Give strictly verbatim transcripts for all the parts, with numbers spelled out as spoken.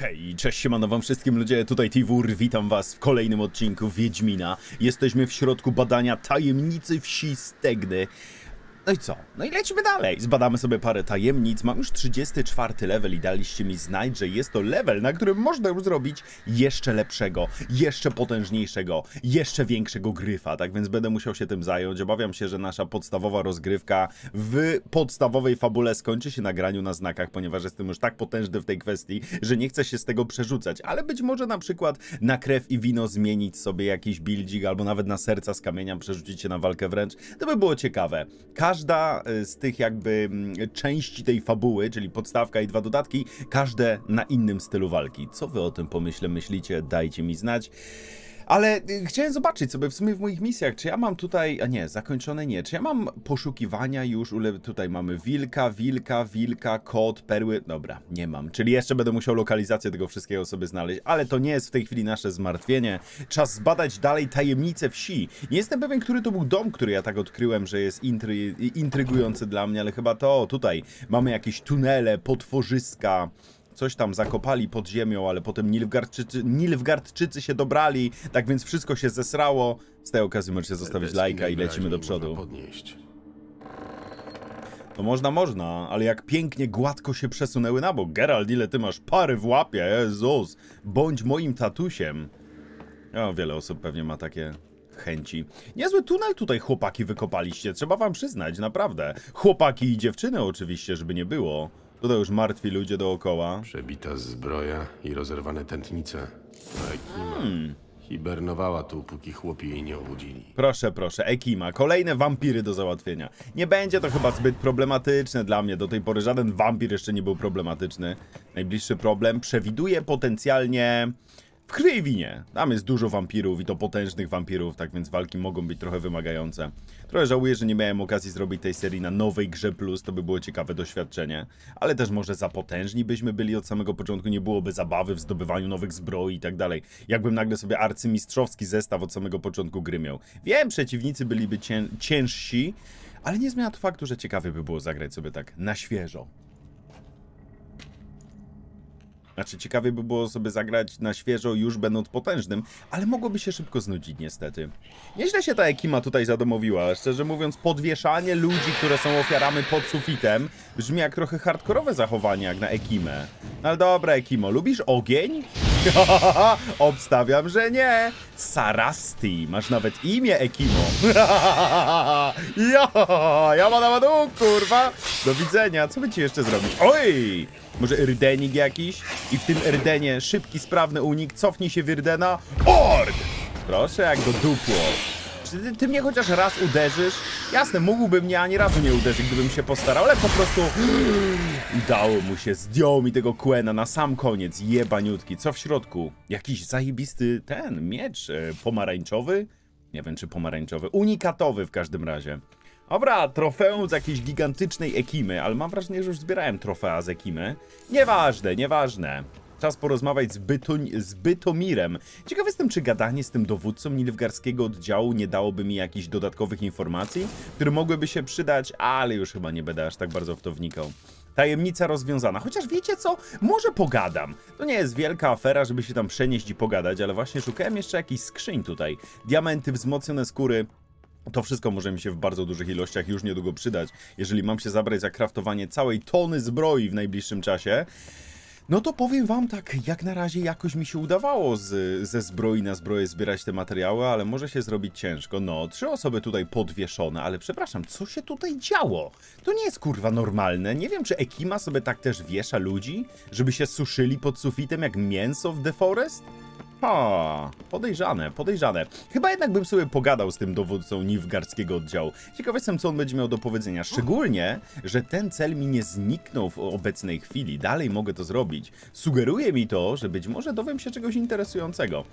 Hej, cześć, siemano wam wszystkim ludzie, tutaj Tiwur, witam was w kolejnym odcinku Wiedźmina. Jesteśmy w środku badania tajemnicy wsi Stegny. No i co? No i lecimy dalej. Zbadamy sobie parę tajemnic. Mam już trzydziesty czwarty level i daliście mi znać, że jest to level, na którym można już zrobić jeszcze lepszego, jeszcze potężniejszego, jeszcze większego gryfa. Tak więc będę musiał się tym zająć. Obawiam się, że nasza podstawowa rozgrywka w podstawowej fabule skończy się na graniu na znakach, ponieważ jestem już tak potężny w tej kwestii, że nie chcę się z tego przerzucać. Ale być może na przykład na krew i wino zmienić sobie jakiś buildzik, albo nawet na serca z kamienia przerzucić się na walkę wręcz. To by było ciekawe. Każda z tych jakby części tej fabuły, czyli podstawka i dwa dodatki, każde na innym stylu walki. Co wy o tym pomyśle, myślicie? Dajcie mi znać. Ale chciałem zobaczyć sobie w sumie w moich misjach, czy ja mam tutaj, a nie, zakończone nie, czy ja mam poszukiwania już, ule, tutaj mamy wilka, wilka, wilka, kot, perły, dobra, nie mam, czyli jeszcze będę musiał lokalizację tego wszystkiego sobie znaleźć, ale to nie jest w tej chwili nasze zmartwienie, czas zbadać dalej tajemnicę wsi. Nie jestem pewien, który to był dom, który ja tak odkryłem, że jest intry, intrygujący dla mnie, ale chyba to, tutaj mamy jakieś tunele, potworzyska. Coś tam zakopali pod ziemią, ale potem Nilfgaardczycy, Nilfgaardczycy się dobrali, tak więc wszystko się zesrało. Z tej okazji możecie zostawić lajka i lecimy do przodu. No można, można, ale jak pięknie, gładko się przesunęły na bok. Geralt, ile ty masz pary w łapie, Jezus. Bądź moim tatusiem. O, wiele osób pewnie ma takie chęci. Niezły tunel tutaj chłopaki wykopaliście, trzeba wam przyznać, naprawdę. Chłopaki i dziewczyny oczywiście, żeby nie było. Tutaj już martwi ludzie dookoła. Przebita zbroja i rozerwane tętnice. Ekima hmm. hibernowała tu, póki chłopi jej nie obudzili. Proszę, proszę, Ekima. Kolejne wampiry do załatwienia. Nie będzie to chyba zbyt problematyczne dla mnie. Do tej pory żaden wampir jeszcze nie był problematyczny. Najbliższy problem przewiduje potencjalnie w krwi i winie. Tam jest dużo wampirów i to potężnych wampirów, tak więc walki mogą być trochę wymagające. Trochę żałuję, że nie miałem okazji zrobić tej serii na nowej grze plus, to by było ciekawe doświadczenie. Ale też może za potężni byśmy byli od samego początku, nie byłoby zabawy w zdobywaniu nowych zbroi i tak dalej. Jakbym nagle sobie arcymistrzowski zestaw od samego początku gry miał. Wiem, przeciwnicy byliby cię ciężsi, ale nie zmienia to faktu, że ciekawie by było zagrać sobie tak na świeżo. Znaczy, ciekawie by było sobie zagrać na świeżo, już będąc potężnym, ale mogłoby się szybko znudzić, niestety. Nieźle się ta Ekima tutaj zadomowiła. Szczerze mówiąc, podwieszanie ludzi, które są ofiarami pod sufitem, brzmi jak trochę hardkorowe zachowanie, jak na Ekimę. No ale dobra, Ekimo, lubisz ogień? Obstawiam, że nie. Sarasti, masz nawet imię, Ekimo. ja, ja ma nawet, kurwa. Do widzenia, co by ci jeszcze zrobić? Oj! Może Erdenik jakiś? I w tym Erdenie szybki, sprawny unik. Cofnij się w Erdena. Ord! Proszę, jak go dupło. Czy ty, ty mnie chociaż raz uderzysz? Jasne, mógłby mnie ani razu nie uderzyć, gdybym się postarał, ale po prostu udało mu się. Zdjął mi tego Quena na sam koniec. Jebaniutki. Co w środku? Jakiś zajebisty ten miecz e, pomarańczowy? Nie wiem, czy pomarańczowy. Unikatowy w każdym razie. Dobra, trofeum z jakiejś gigantycznej Ekimy, ale mam wrażenie, że już zbierałem trofea z Ekimy. Nieważne, nieważne. Czas porozmawiać z, Byto z Bytomirem. Ciekaw jestem, czy gadanie z tym dowódcą nilfgaardzkiego oddziału nie dałoby mi jakichś dodatkowych informacji, które mogłyby się przydać, ale już chyba nie będę aż tak bardzo w to wnikał. Tajemnica rozwiązana. Chociaż wiecie co? Może pogadam. To nie jest wielka afera, żeby się tam przenieść i pogadać, ale właśnie szukałem jeszcze jakichś skrzyń tutaj. Diamenty, wzmocnione skóry. To wszystko może mi się w bardzo dużych ilościach już niedługo przydać, jeżeli mam się zabrać za kraftowanie całej tony zbroi w najbliższym czasie. No to powiem wam tak, jak na razie jakoś mi się udawało z, ze zbroi na zbroję zbierać te materiały, ale może się zrobić ciężko. No, trzy osoby tutaj podwieszone, ale przepraszam, co się tutaj działo? To nie jest kurwa normalne. Nie wiem, czy Ekima sobie tak też wiesza ludzi, żeby się suszyli pod sufitem jak mięso w The Forest? Ha, podejrzane, podejrzane. Chyba jednak bym sobie pogadał z tym dowódcą nilfgaardzkiego oddziału. Ciekaw jestem, co on będzie miał do powiedzenia. Szczególnie, że ten cel mi nie zniknął w obecnej chwili. Dalej mogę to zrobić. Sugeruje mi to, że być może dowiem się czegoś interesującego.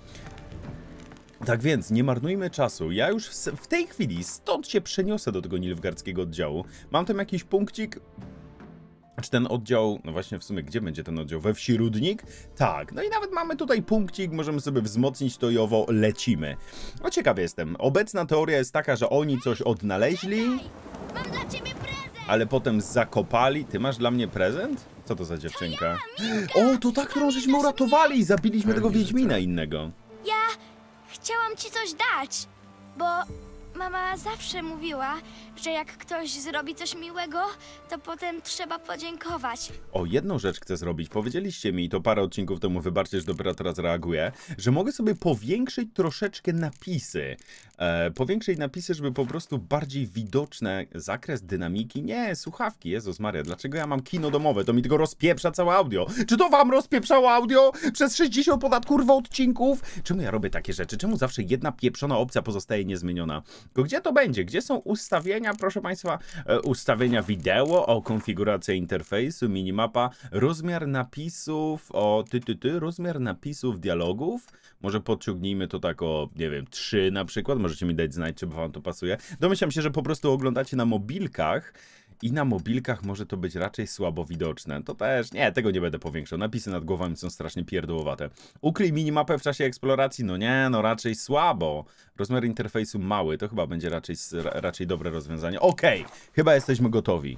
Tak więc, nie marnujmy czasu. Ja już w tej chwili stąd się przeniosę do tego nilfgaardzkiego oddziału. Mam tam jakiś punkcik. Czy ten oddział, no właśnie w sumie, gdzie będzie ten oddział? We wsi Rudnik? Tak, no i nawet mamy tutaj punkcik, możemy sobie wzmocnić to i owo, lecimy. No ciekawy jestem. Obecna teoria jest taka, że oni coś odnaleźli, Mam dla ciebie prezent! ale potem zakopali. Ty masz dla mnie prezent? Co to za dziewczynka? O, to ta, którą żeśmy uratowali i zabiliśmy tego wiedźmina innego. Ja chciałam ci coś dać, bo mama zawsze mówiła, że jak ktoś zrobi coś miłego, to potem trzeba podziękować. O, jedną rzecz chcę zrobić. Powiedzieliście mi, to parę odcinków temu, wybaczcie, że dopiero teraz reaguję, że mogę sobie powiększyć troszeczkę napisy. E, powiększyć napisy, żeby po prostu bardziej widoczne zakres dynamiki. Nie, słuchawki, Jezus Maria, dlaczego ja mam kino domowe? To mi tylko rozpieprza całe audio. Czy to wam rozpieprzało audio przez sześćdziesiąt ponad kurwa odcinków? Czemu ja robię takie rzeczy? Czemu zawsze jedna pieprzona opcja pozostaje niezmieniona? Tylko gdzie to będzie? Gdzie są ustawienia, proszę państwa? E, ustawienia wideo, o konfiguracja interfejsu, minimapa, rozmiar napisów, o ty, ty, ty, rozmiar napisów dialogów. Może podciągnijmy to tak o, nie wiem, trzy na przykład. Możecie mi dać znać, czy wam to pasuje. Domyślam się, że po prostu oglądacie na mobilkach i na mobilkach może to być raczej słabo widoczne. To też, nie, tego nie będę powiększał. Napisy nad głowami są strasznie pierdółowate. Ukryj minimapę w czasie eksploracji? No nie, no raczej słabo. Rozmiar interfejsu mały, to chyba będzie raczej, raczej dobre rozwiązanie. Okej, okay, chyba jesteśmy gotowi.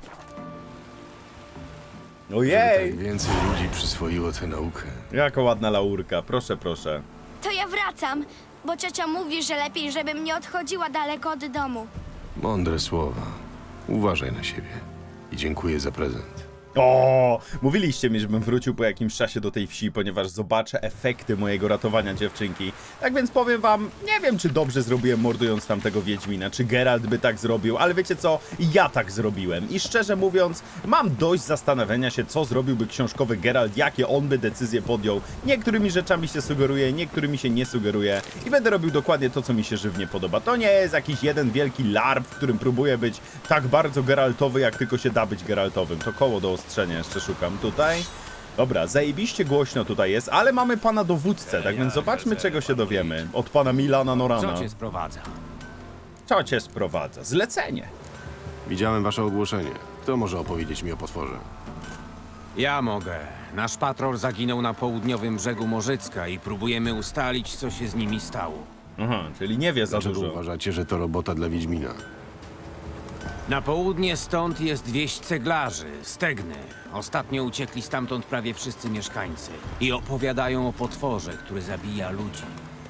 Ojej! Tak więcej ludzi przyswoiło tę naukę. Jaka ładna laurka, proszę, proszę. To ja wracam, bo ciocia mówi, że lepiej, żebym nie odchodziła daleko od domu. Mądre słowa. Uważaj na siebie. I dziękuję za prezent. O, mówiliście mi, żebym wrócił po jakimś czasie do tej wsi, ponieważ zobaczę efekty mojego ratowania dziewczynki. Tak więc powiem wam, nie wiem, czy dobrze zrobiłem mordując tamtego wiedźmina, czy Geralt by tak zrobił, ale wiecie co, ja tak zrobiłem. I szczerze mówiąc, mam dość zastanawiania się, co zrobiłby książkowy Geralt, jakie on by decyzje podjął. Niektórymi rzeczami się sugeruje, niektórymi się nie sugeruje i będę robił dokładnie to, co mi się żywnie podoba. To nie jest jakiś jeden wielki larp, w którym próbuję być tak bardzo Geraltowy, jak tylko się da być Geraltowym. To koło do ostrzenia jeszcze szukam tutaj. Dobra, zajebiście głośno tutaj jest, ale mamy pana dowódcę, tak więc zobaczmy, czego się dowiemy od pana Milana Norana. Co cię sprowadza? Co cię sprowadza? Zlecenie. Widziałem wasze ogłoszenie. Kto może opowiedzieć mi o potworze? Ja mogę. Nasz patrol zaginął na południowym brzegu Morzycka i próbujemy ustalić, co się z nimi stało. Aha, czyli nie wie za Dlaczego dużo. uważacie, że to robota dla Wiedźmina? Na południe stąd jest wieś ceglarzy, Stegny. Ostatnio uciekli stamtąd prawie wszyscy mieszkańcy i opowiadają o potworze, który zabija ludzi.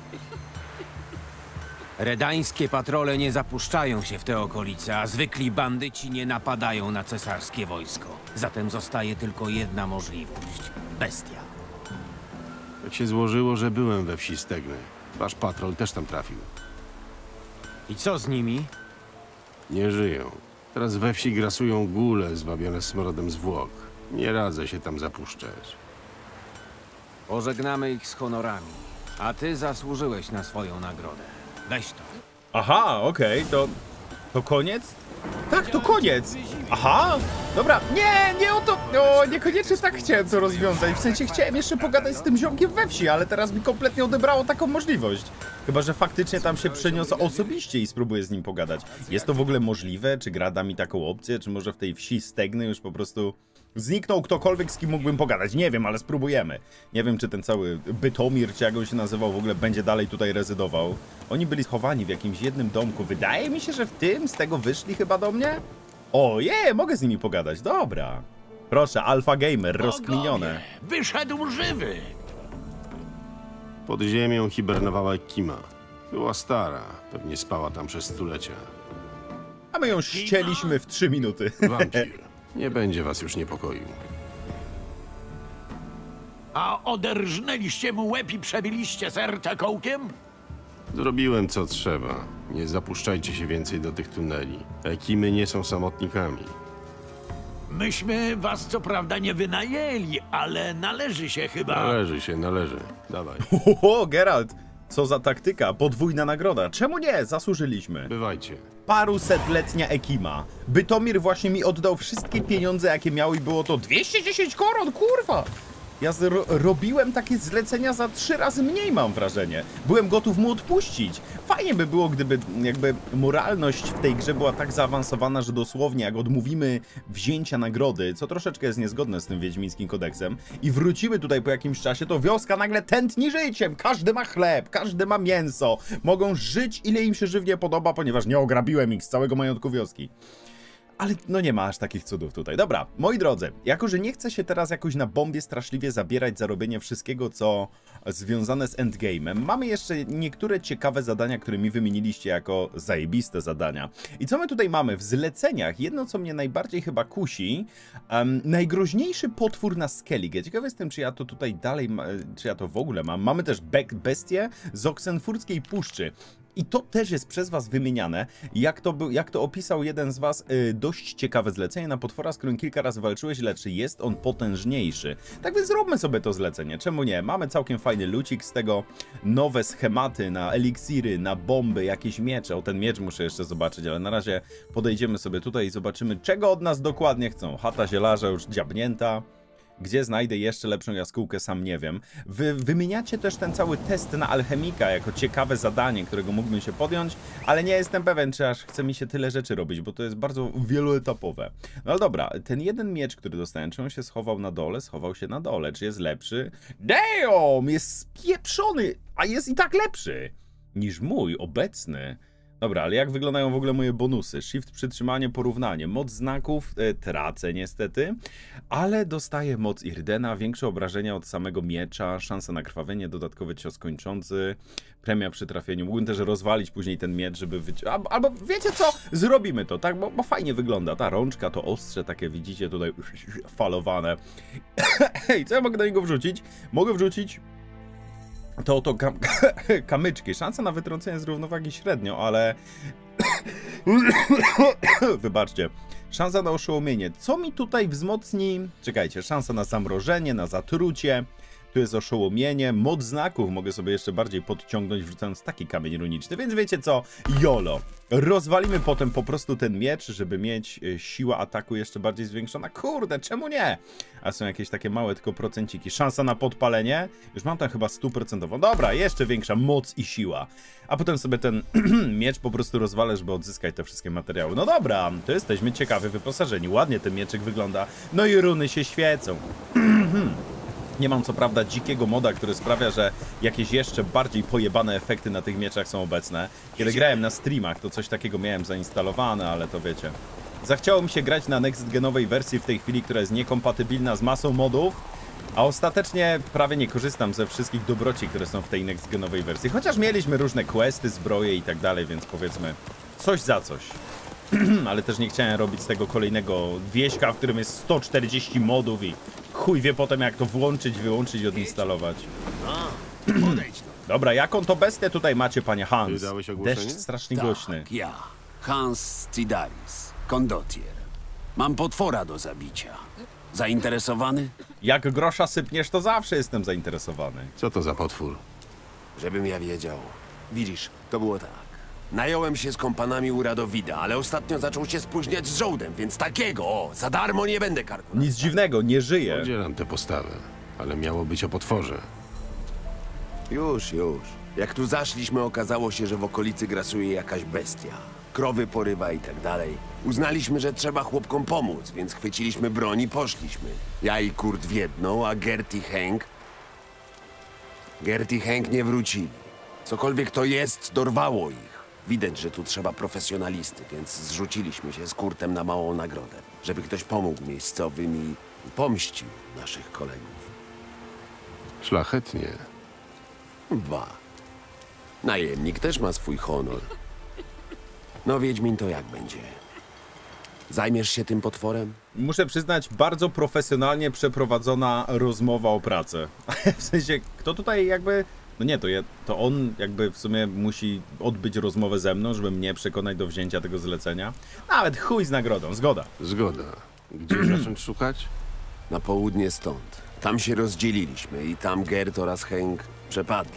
Redańskie patrole nie zapuszczają się w te okolice, a zwykli bandyci nie napadają na cesarskie wojsko. Zatem zostaje tylko jedna możliwość. Bestia. Tak się złożyło, że byłem we wsi Stegny. Wasz patrol też tam trafił. I co z nimi? Nie żyją. Teraz we wsi grasują góle zwabione smrodem zwłok. Nie radzę się tam zapuszczać. Pożegnamy ich z honorami. A ty zasłużyłeś na swoją nagrodę. Weź to. Aha, okej, to... To koniec? Tak, to koniec! Aha! Dobra, nie, nie o to... O, niekoniecznie tak chciałem to rozwiązać. W sensie chciałem jeszcze pogadać z tym ziomkiem we wsi, ale teraz mi kompletnie odebrało taką możliwość. Chyba że faktycznie tam się przeniosę osobiście i spróbuję z nim pogadać. Jest to w ogóle możliwe? Czy gra da mi taką opcję? Czy może w tej wsi Stegny już po prostu... Zniknął ktokolwiek, z kim mógłbym pogadać. Nie wiem, ale spróbujemy. Nie wiem, czy ten cały Bytomir, czy jak on się nazywał, w ogóle będzie dalej tutaj rezydował. Oni byli schowani w jakimś jednym domku. Wydaje mi się, że w tym, z tego wyszli chyba do mnie. O, je, mogę z nimi pogadać. Dobra. Proszę, Alpha Gamer, rozkminione. Wyszedł żywy! Pod ziemią hibernowała Kima. Była stara. Pewnie spała tam przez stulecia. A my ją ścieliśmy w trzy minuty. Wampir. Nie będzie was już niepokoił. A oderżnęliście mu łeb i przebiliście serce kołkiem? Zrobiłem co trzeba. Nie zapuszczajcie się więcej do tych tuneli. Ekimy nie są samotnikami. Myśmy was co prawda nie wynajęli, ale należy się chyba... Należy się, należy. Dawaj. O, Geralt, co za taktyka, podwójna nagroda. Czemu nie? Zasłużyliśmy. Bywajcie. Parusetletnia Ekima. Bytomir właśnie mi oddał wszystkie pieniądze, jakie miał i było to dwieście dziesięć koron, kurwa! Ja ro robiłem takie zlecenia za trzy razy mniej, mam wrażenie. Byłem gotów mu odpuścić. Fajnie by było, gdyby jakby moralność w tej grze była tak zaawansowana, że dosłownie jak odmówimy wzięcia nagrody, co troszeczkę jest niezgodne z tym wiedźmińskim kodeksem, i wrócimy tutaj po jakimś czasie, to wioska nagle tętni życiem. Każdy ma chleb, każdy ma mięso. Mogą żyć ile im się żywnie podoba, ponieważ nie ograbiłem ich z całego majątku wioski. Ale no nie ma aż takich cudów tutaj. Dobra, moi drodzy, jako że nie chcę się teraz jakoś na bombie straszliwie zabierać za robienie wszystkiego, co związane z endgame'em, mamy jeszcze niektóre ciekawe zadania, które mi wymieniliście jako zajebiste zadania. I co my tutaj mamy? W zleceniach, jedno co mnie najbardziej chyba kusi, um, najgroźniejszy potwór na Skellige. Ciekawy jestem, czy ja to tutaj dalej, ma, czy ja to w ogóle mam. Mamy też bestię z Oksenfurskiej Puszczy. I to też jest przez was wymieniane, jak to, był, jak to opisał jeden z was, yy, dość ciekawe zlecenie na potwora, z którym kilka razy walczyłeś, lecz jest on potężniejszy. Tak więc zróbmy sobie to zlecenie, czemu nie? Mamy całkiem fajny lucik z tego, nowe schematy na eliksiry, na bomby, jakieś miecze. O, ten miecz muszę jeszcze zobaczyć, ale na razie podejdziemy sobie tutaj i zobaczymy, czego od nas dokładnie chcą. Chata zielarza już dziabnięta. Gdzie znajdę jeszcze lepszą jaskółkę, sam nie wiem. Wy wymieniacie też ten cały test na alchemika jako ciekawe zadanie, którego mógłbym się podjąć, ale nie jestem pewien, czy aż chce mi się tyle rzeczy robić, bo to jest bardzo wieloetapowe. No ale dobra, ten jeden miecz, który dostałem, czy on się schował na dole? Schował się na dole. Czy jest lepszy? Damn! Jest spieprzony, a jest i tak lepszy niż mój obecny. Dobra, ale jak wyglądają w ogóle moje bonusy? Shift, przytrzymanie, porównanie. Moc znaków e, tracę niestety, ale dostaję moc Irdena, większe obrażenia od samego miecza, szansa na krwawienie, dodatkowy cios kończący, premia przy trafieniu. Mógłbym też rozwalić później ten miecz, żeby wyci... Albo, albo wiecie co? Zrobimy to, tak? Bo, bo fajnie wygląda. Ta rączka, to ostrze takie widzicie tutaj falowane. Hej, co ja mogę do niego wrzucić? Mogę wrzucić... To oto kam kamyczki. Szansa na wytrącenie z równowagi średnio, ale... Wybaczcie. Szansa na oszołomienie. Co mi tutaj wzmocni? Czekajcie, szansa na zamrożenie, na zatrucie. Tu jest oszołomienie. Moc znaków mogę sobie jeszcze bardziej podciągnąć, wrzucając taki kamień runiczny. Więc wiecie co? YOLO. Rozwalimy potem po prostu ten miecz, żeby mieć siła ataku jeszcze bardziej zwiększona. Kurde, czemu nie? A są jakieś takie małe tylko procenciki. Szansa na podpalenie. Już mam tam chyba stuprocentową. Dobra, jeszcze większa moc i siła. A potem sobie ten miecz po prostu rozwalę, żeby odzyskać te wszystkie materiały. No dobra, to jesteśmy ciekawie wyposażeni. Ładnie ten mieczyk wygląda. No i runy się świecą. Nie mam co prawda dzikiego moda, który sprawia, że jakieś jeszcze bardziej pojebane efekty na tych mieczach są obecne. Kiedy grałem na streamach, to coś takiego miałem zainstalowane, ale to wiecie. Zachciało mi się grać na next-genowej wersji w tej chwili, która jest niekompatybilna z masą modów, a ostatecznie prawie nie korzystam ze wszystkich dobroci, które są w tej next-genowej wersji. Chociaż mieliśmy różne questy, zbroje i tak dalej, więc powiedzmy coś za coś. Ale też nie chciałem robić z tego kolejnego wieśka, w którym jest sto czterdzieści modów i chuj wie potem jak to włączyć, wyłączyć i odinstalować. Dobra, jaką to bestię tutaj macie, panie Hans? Wydałeś ogłoszenie? Deszcz strasznie Tak, głośny. ja, Hans Cidaris, kondotier. Mam potwora do zabicia. Zainteresowany? Jak grosza sypniesz, to zawsze jestem zainteresowany. Co to za potwór? Żebym ja wiedział. Widzisz, to było tak. Nająłem się z kompanami u Radowida, ale ostatnio zaczął się spóźniać z żołdem, więc takiego, o, za darmo nie będę karku. Nic dziwnego, nie żyje. Podzielam tę postawę, ale miało być o potworze. Już, już. Jak tu zaszliśmy, okazało się, że w okolicy grasuje jakaś bestia. Krowy porywa i tak dalej. Uznaliśmy, że trzeba chłopkom pomóc, więc chwyciliśmy broń i poszliśmy. Ja i Kurt w jedną, a Gert i Henk... Gert i Henk nie wrócili. Cokolwiek to jest, dorwało ich. Widać, że tu trzeba profesjonalisty, więc zrzuciliśmy się z Kurtem na małą nagrodę, żeby ktoś pomógł miejscowym i pomścił naszych kolegów. Szlachetnie. Ba. Najemnik też ma swój honor. No, Wiedźmin, to jak będzie? Zajmiesz się tym potworem? Muszę przyznać, bardzo profesjonalnie przeprowadzona rozmowa o pracę. W sensie, kto tutaj jakby... No nie, to, je, to on jakby w sumie musi odbyć rozmowę ze mną, żeby mnie przekonać do wzięcia tego zlecenia. Nawet chuj z nagrodą, zgoda. Zgoda. Gdzie zacząć szukać? Na południe stąd. Tam się rozdzieliliśmy i tam Gert oraz Henk przepadli.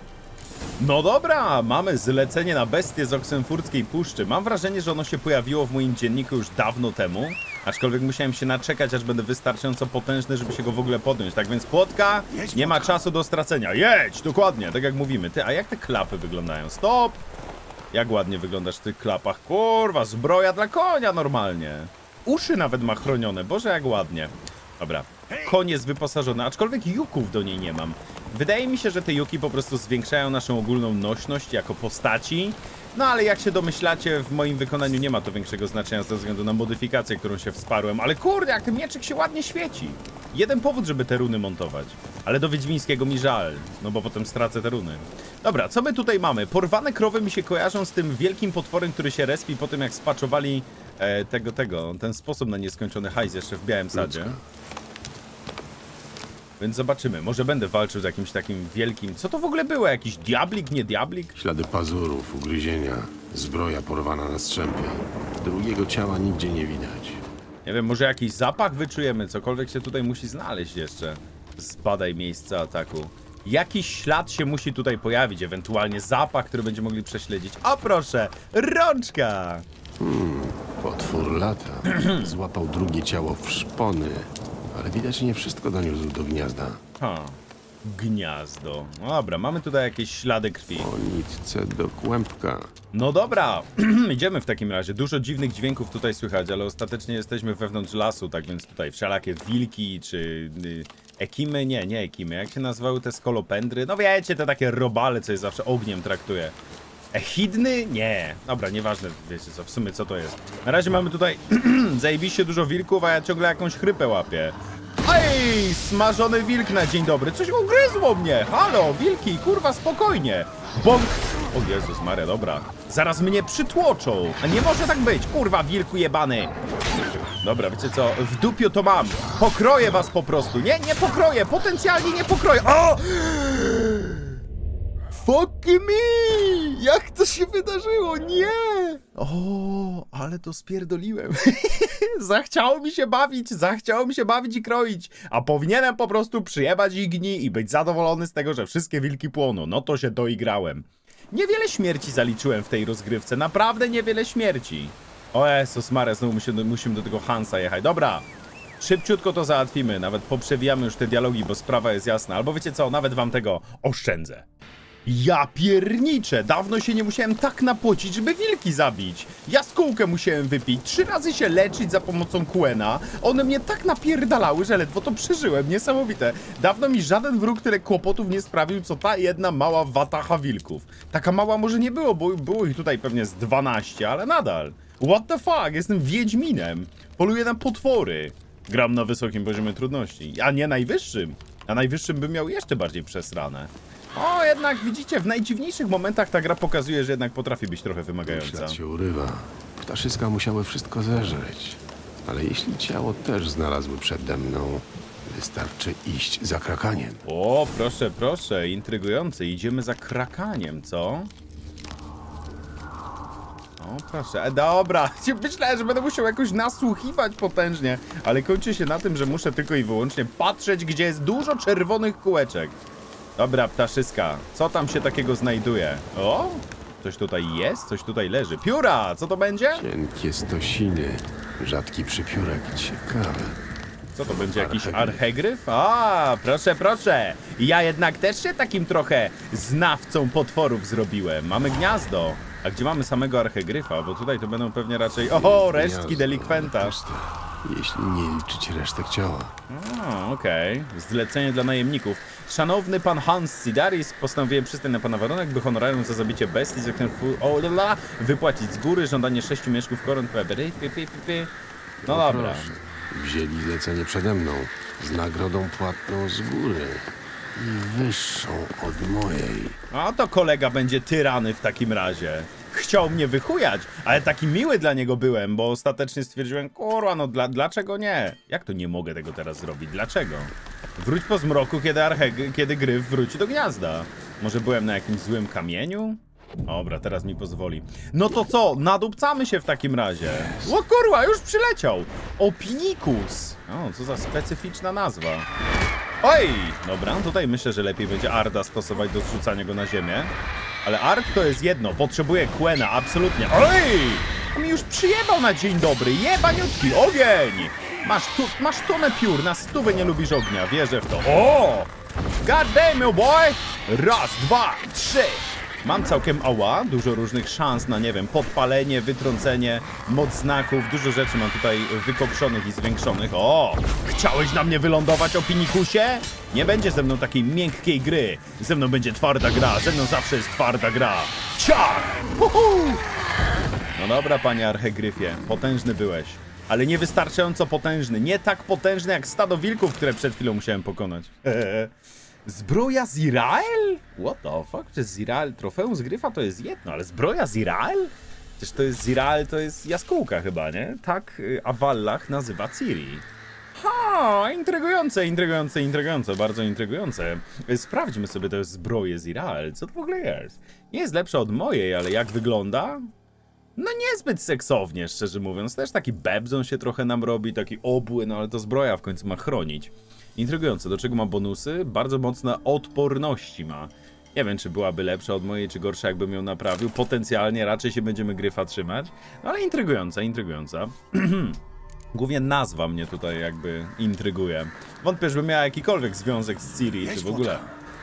No dobra, mamy zlecenie na bestię z Oksenfurskiej Puszczy. Mam wrażenie, że ono się pojawiło w moim dzienniku już dawno temu, aczkolwiek musiałem się naczekać, aż będę wystarczająco potężny, żeby się go w ogóle podjąć. Tak więc Płotka, nie ma czasu do stracenia. Jedź, dokładnie, tak jak mówimy. Ty, a jak te klapy wyglądają? Stop! Jak ładnie wyglądasz w tych klapach. Kurwa, zbroja dla konia normalnie. Uszy nawet ma chronione, Boże jak ładnie. Dobra, koń jest wyposażony, aczkolwiek juków do niej nie mam. Wydaje mi się, że te Yuki po prostu zwiększają naszą ogólną nośność jako postaci. No ale jak się domyślacie, w moim wykonaniu nie ma to większego znaczenia ze względu na modyfikację, którą się wsparłem. Ale kurde, jak ten mieczyk się ładnie świeci. Jeden powód, żeby te runy montować. Ale do Wiedźmińskiego mi żal, no bo potem stracę te runy. Dobra, co my tutaj mamy? Porwane krowy mi się kojarzą z tym wielkim potworem, który się respi po tym, jak spaczowali e, tego, tego, ten sposób na nieskończony hajs jeszcze w Białym Sadzie. Więc zobaczymy, może będę walczył z jakimś takim wielkim... Co to w ogóle było? Jakiś diablik, nie diablik? Ślady pazurów, ugryzienia, zbroja porwana na strzępie. Drugiego ciała nigdzie nie widać. Nie wiem, może jakiś zapach wyczujemy? Cokolwiek się tutaj musi znaleźć jeszcze. Zbadaj miejsce ataku. Jakiś ślad się musi tutaj pojawić, ewentualnie zapach, który będziemy mogli prześledzić. O proszę, rączka! Hmm, potwór lata. Złapał drugie ciało w szpony, ale widać nie wszystko doniósł do gniazda. Ha, gniazdo. No dobra, mamy tutaj jakieś ślady krwi. O nitce do kłębka. No dobra, idziemy w takim razie. Dużo dziwnych dźwięków tutaj słychać, ale ostatecznie jesteśmy wewnątrz lasu, tak więc tutaj wszelakie wilki, czy y, ekimy, nie, nie ekimy, jak się nazywały te skolopendry? No wiecie, te takie robale, co je zawsze ogniem traktuje. Echidny? Nie. Dobra, nieważne, wiecie co, w sumie co to jest. Na razie mamy tutaj zajebiście dużo wilków, a ja ciągle jakąś chrypę łapię. Ej, smażony wilk na dzień dobry. Coś ugryzło mnie. Halo, wilki, kurwa, spokojnie. Bąk. O Jezus Maria, dobra. Zaraz mnie przytłoczą. A nie może tak być, kurwa, wilku jebany. Dobra, wiecie co, w dupiu to mam. Pokroję was po prostu. Nie, nie pokroję, potencjalnie nie pokroję. O! Fuck me! Jak to się wydarzyło? Nie! O, ale to spierdoliłem. Zachciało mi się bawić, zachciało mi się bawić i kroić. A powinienem po prostu przyjebać igni i być zadowolony z tego, że wszystkie wilki płoną. No to się doigrałem. Niewiele śmierci zaliczyłem w tej rozgrywce. Naprawdę niewiele śmierci. O Jezus Maria, znowu musimy, musimy do tego Hansa jechać. Dobra. Szybciutko to załatwimy. Nawet poprzewijamy już te dialogi, bo sprawa jest jasna. Albo wiecie co, nawet wam tego oszczędzę. Ja pierniczę! Dawno się nie musiałem tak napocić, żeby wilki zabić. Jaskółkę musiałem wypić, trzy razy się leczyć za pomocą Quena. One mnie tak napierdalały, że ledwo to przeżyłem. Niesamowite. Dawno mi żaden wróg tyle kłopotów nie sprawił, co ta jedna mała watacha wilków. Taka mała może nie było, bo było ich tutaj pewnie z dwanaście, ale nadal. What the fuck? Jestem wiedźminem. Poluję na potwory. Gram na wysokim poziomie trudności, a nie najwyższym. Na najwyższym bym miał jeszcze bardziej przesrane. O, jednak widzicie, w najdziwniejszych momentach ta gra pokazuje, że jednak potrafi być trochę wymagająca. Ślad się urywa. Ptaszyska musiały wszystko zeżreć. Ale jeśli ciało też znalazły przede mną, wystarczy iść za krakaniem. O, proszę, proszę, intrygujące. Idziemy za krakaniem, co? O, proszę, e, dobra. Myślałem, że będę musiał jakoś nasłuchiwać potężnie, ale kończy się na tym, że muszę tylko i wyłącznie patrzeć, gdzie jest dużo czerwonych kółeczek. Dobra, ptaszyska, co tam się takiego znajduje? O, coś tutaj jest, coś tutaj leży. Pióra, co to będzie? Cienkie stosiny, rzadki przypiórek, ciekawe. Co to będzie, jakiś archegryf? A, proszę, proszę. Ja jednak też się takim trochę znawcą potworów zrobiłem. Mamy gniazdo. A gdzie mamy samego archegryfa? Bo tutaj to będą pewnie raczej... O, resztki Gniazdo, delikwenta. puste, jeśli nie liczyć resztek ciała. O, okej. Okay. Zlecenie dla najemników. Szanowny pan Hans Sidaris, postanowiłem przystać na pana warunek, by honorarium za zabicie bestii, za którym o, lala, wypłacić z góry żądanie sześciu mieszków koron. No dobra. Proszę. Wzięli zlecenie przede mną, z nagrodą płatną z góry i wyższą od mojej. A to kolega będzie tyrany w takim razie. Chciał mnie wychujać, ale taki miły dla niego byłem, bo ostatecznie stwierdziłem, kurwa, no dla, dlaczego nie? Jak to nie mogę tego teraz zrobić? Dlaczego? Wróć po zmroku, kiedy, archeg kiedy gryf wróci do gniazda. Może byłem na jakimś złym kamieniu? Dobra, teraz mi pozwoli. No to co? Nadupcamy się w takim razie. O kurwa, już przyleciał. Opinikus. O, co za specyficzna nazwa. Oj! Dobra, tutaj myślę, że lepiej będzie Arda stosować do zrzucania go na ziemię. Ale Ard to jest jedno, potrzebuje Quena, absolutnie. Oj! On mi już przyjebał na dzień dobry, jebaniutki, ogień! Masz, tu, masz tonę piór, na stówę nie lubisz ognia, wierzę w to. O! God damn it, boy! Raz, dwa, trzy! Mam całkiem ała, dużo różnych szans na, nie wiem, podpalenie, wytrącenie, moc znaków, dużo rzeczy mam tutaj wykokszonych i zwiększonych. O! Chciałeś na mnie wylądować, opinikusie? Nie będzie ze mną takiej miękkiej gry. Ze mną będzie twarda gra, ze mną zawsze jest twarda gra. Ciach! Uhu! No dobra, panie Archegryfie, potężny byłeś. Ale niewystarczająco potężny. Nie tak potężny jak stado wilków, które przed chwilą musiałem pokonać. Zbroja Zirael? What the fuck? Przecież Zirael, trofeum z Gryfa to jest jedno, ale zbroja Zirael? Przecież to jest Zirael, to jest jaskółka chyba, nie? Tak Avallach nazywa Ciri. Ha, intrygujące, intrygujące, intrygujące, bardzo intrygujące. Sprawdźmy sobie tę zbroję Zirael. Co to w ogóle jest? Nie jest lepsza od mojej, ale jak wygląda? No niezbyt seksownie, szczerze mówiąc. Też taki bebzon się trochę nam robi, taki obły, no ale to zbroja w końcu ma chronić. Intrygujące. Do czego ma bonusy? Bardzo mocne odporności ma. Nie wiem, czy byłaby lepsza od mojej, czy gorsza, jakbym ją naprawił. Potencjalnie raczej się będziemy Gryfa trzymać. No ale intrygująca, intrygująca. Głównie nazwa mnie tutaj jakby intryguje. Wątpię, żeby miała jakikolwiek związek z Ciri, czy w ogóle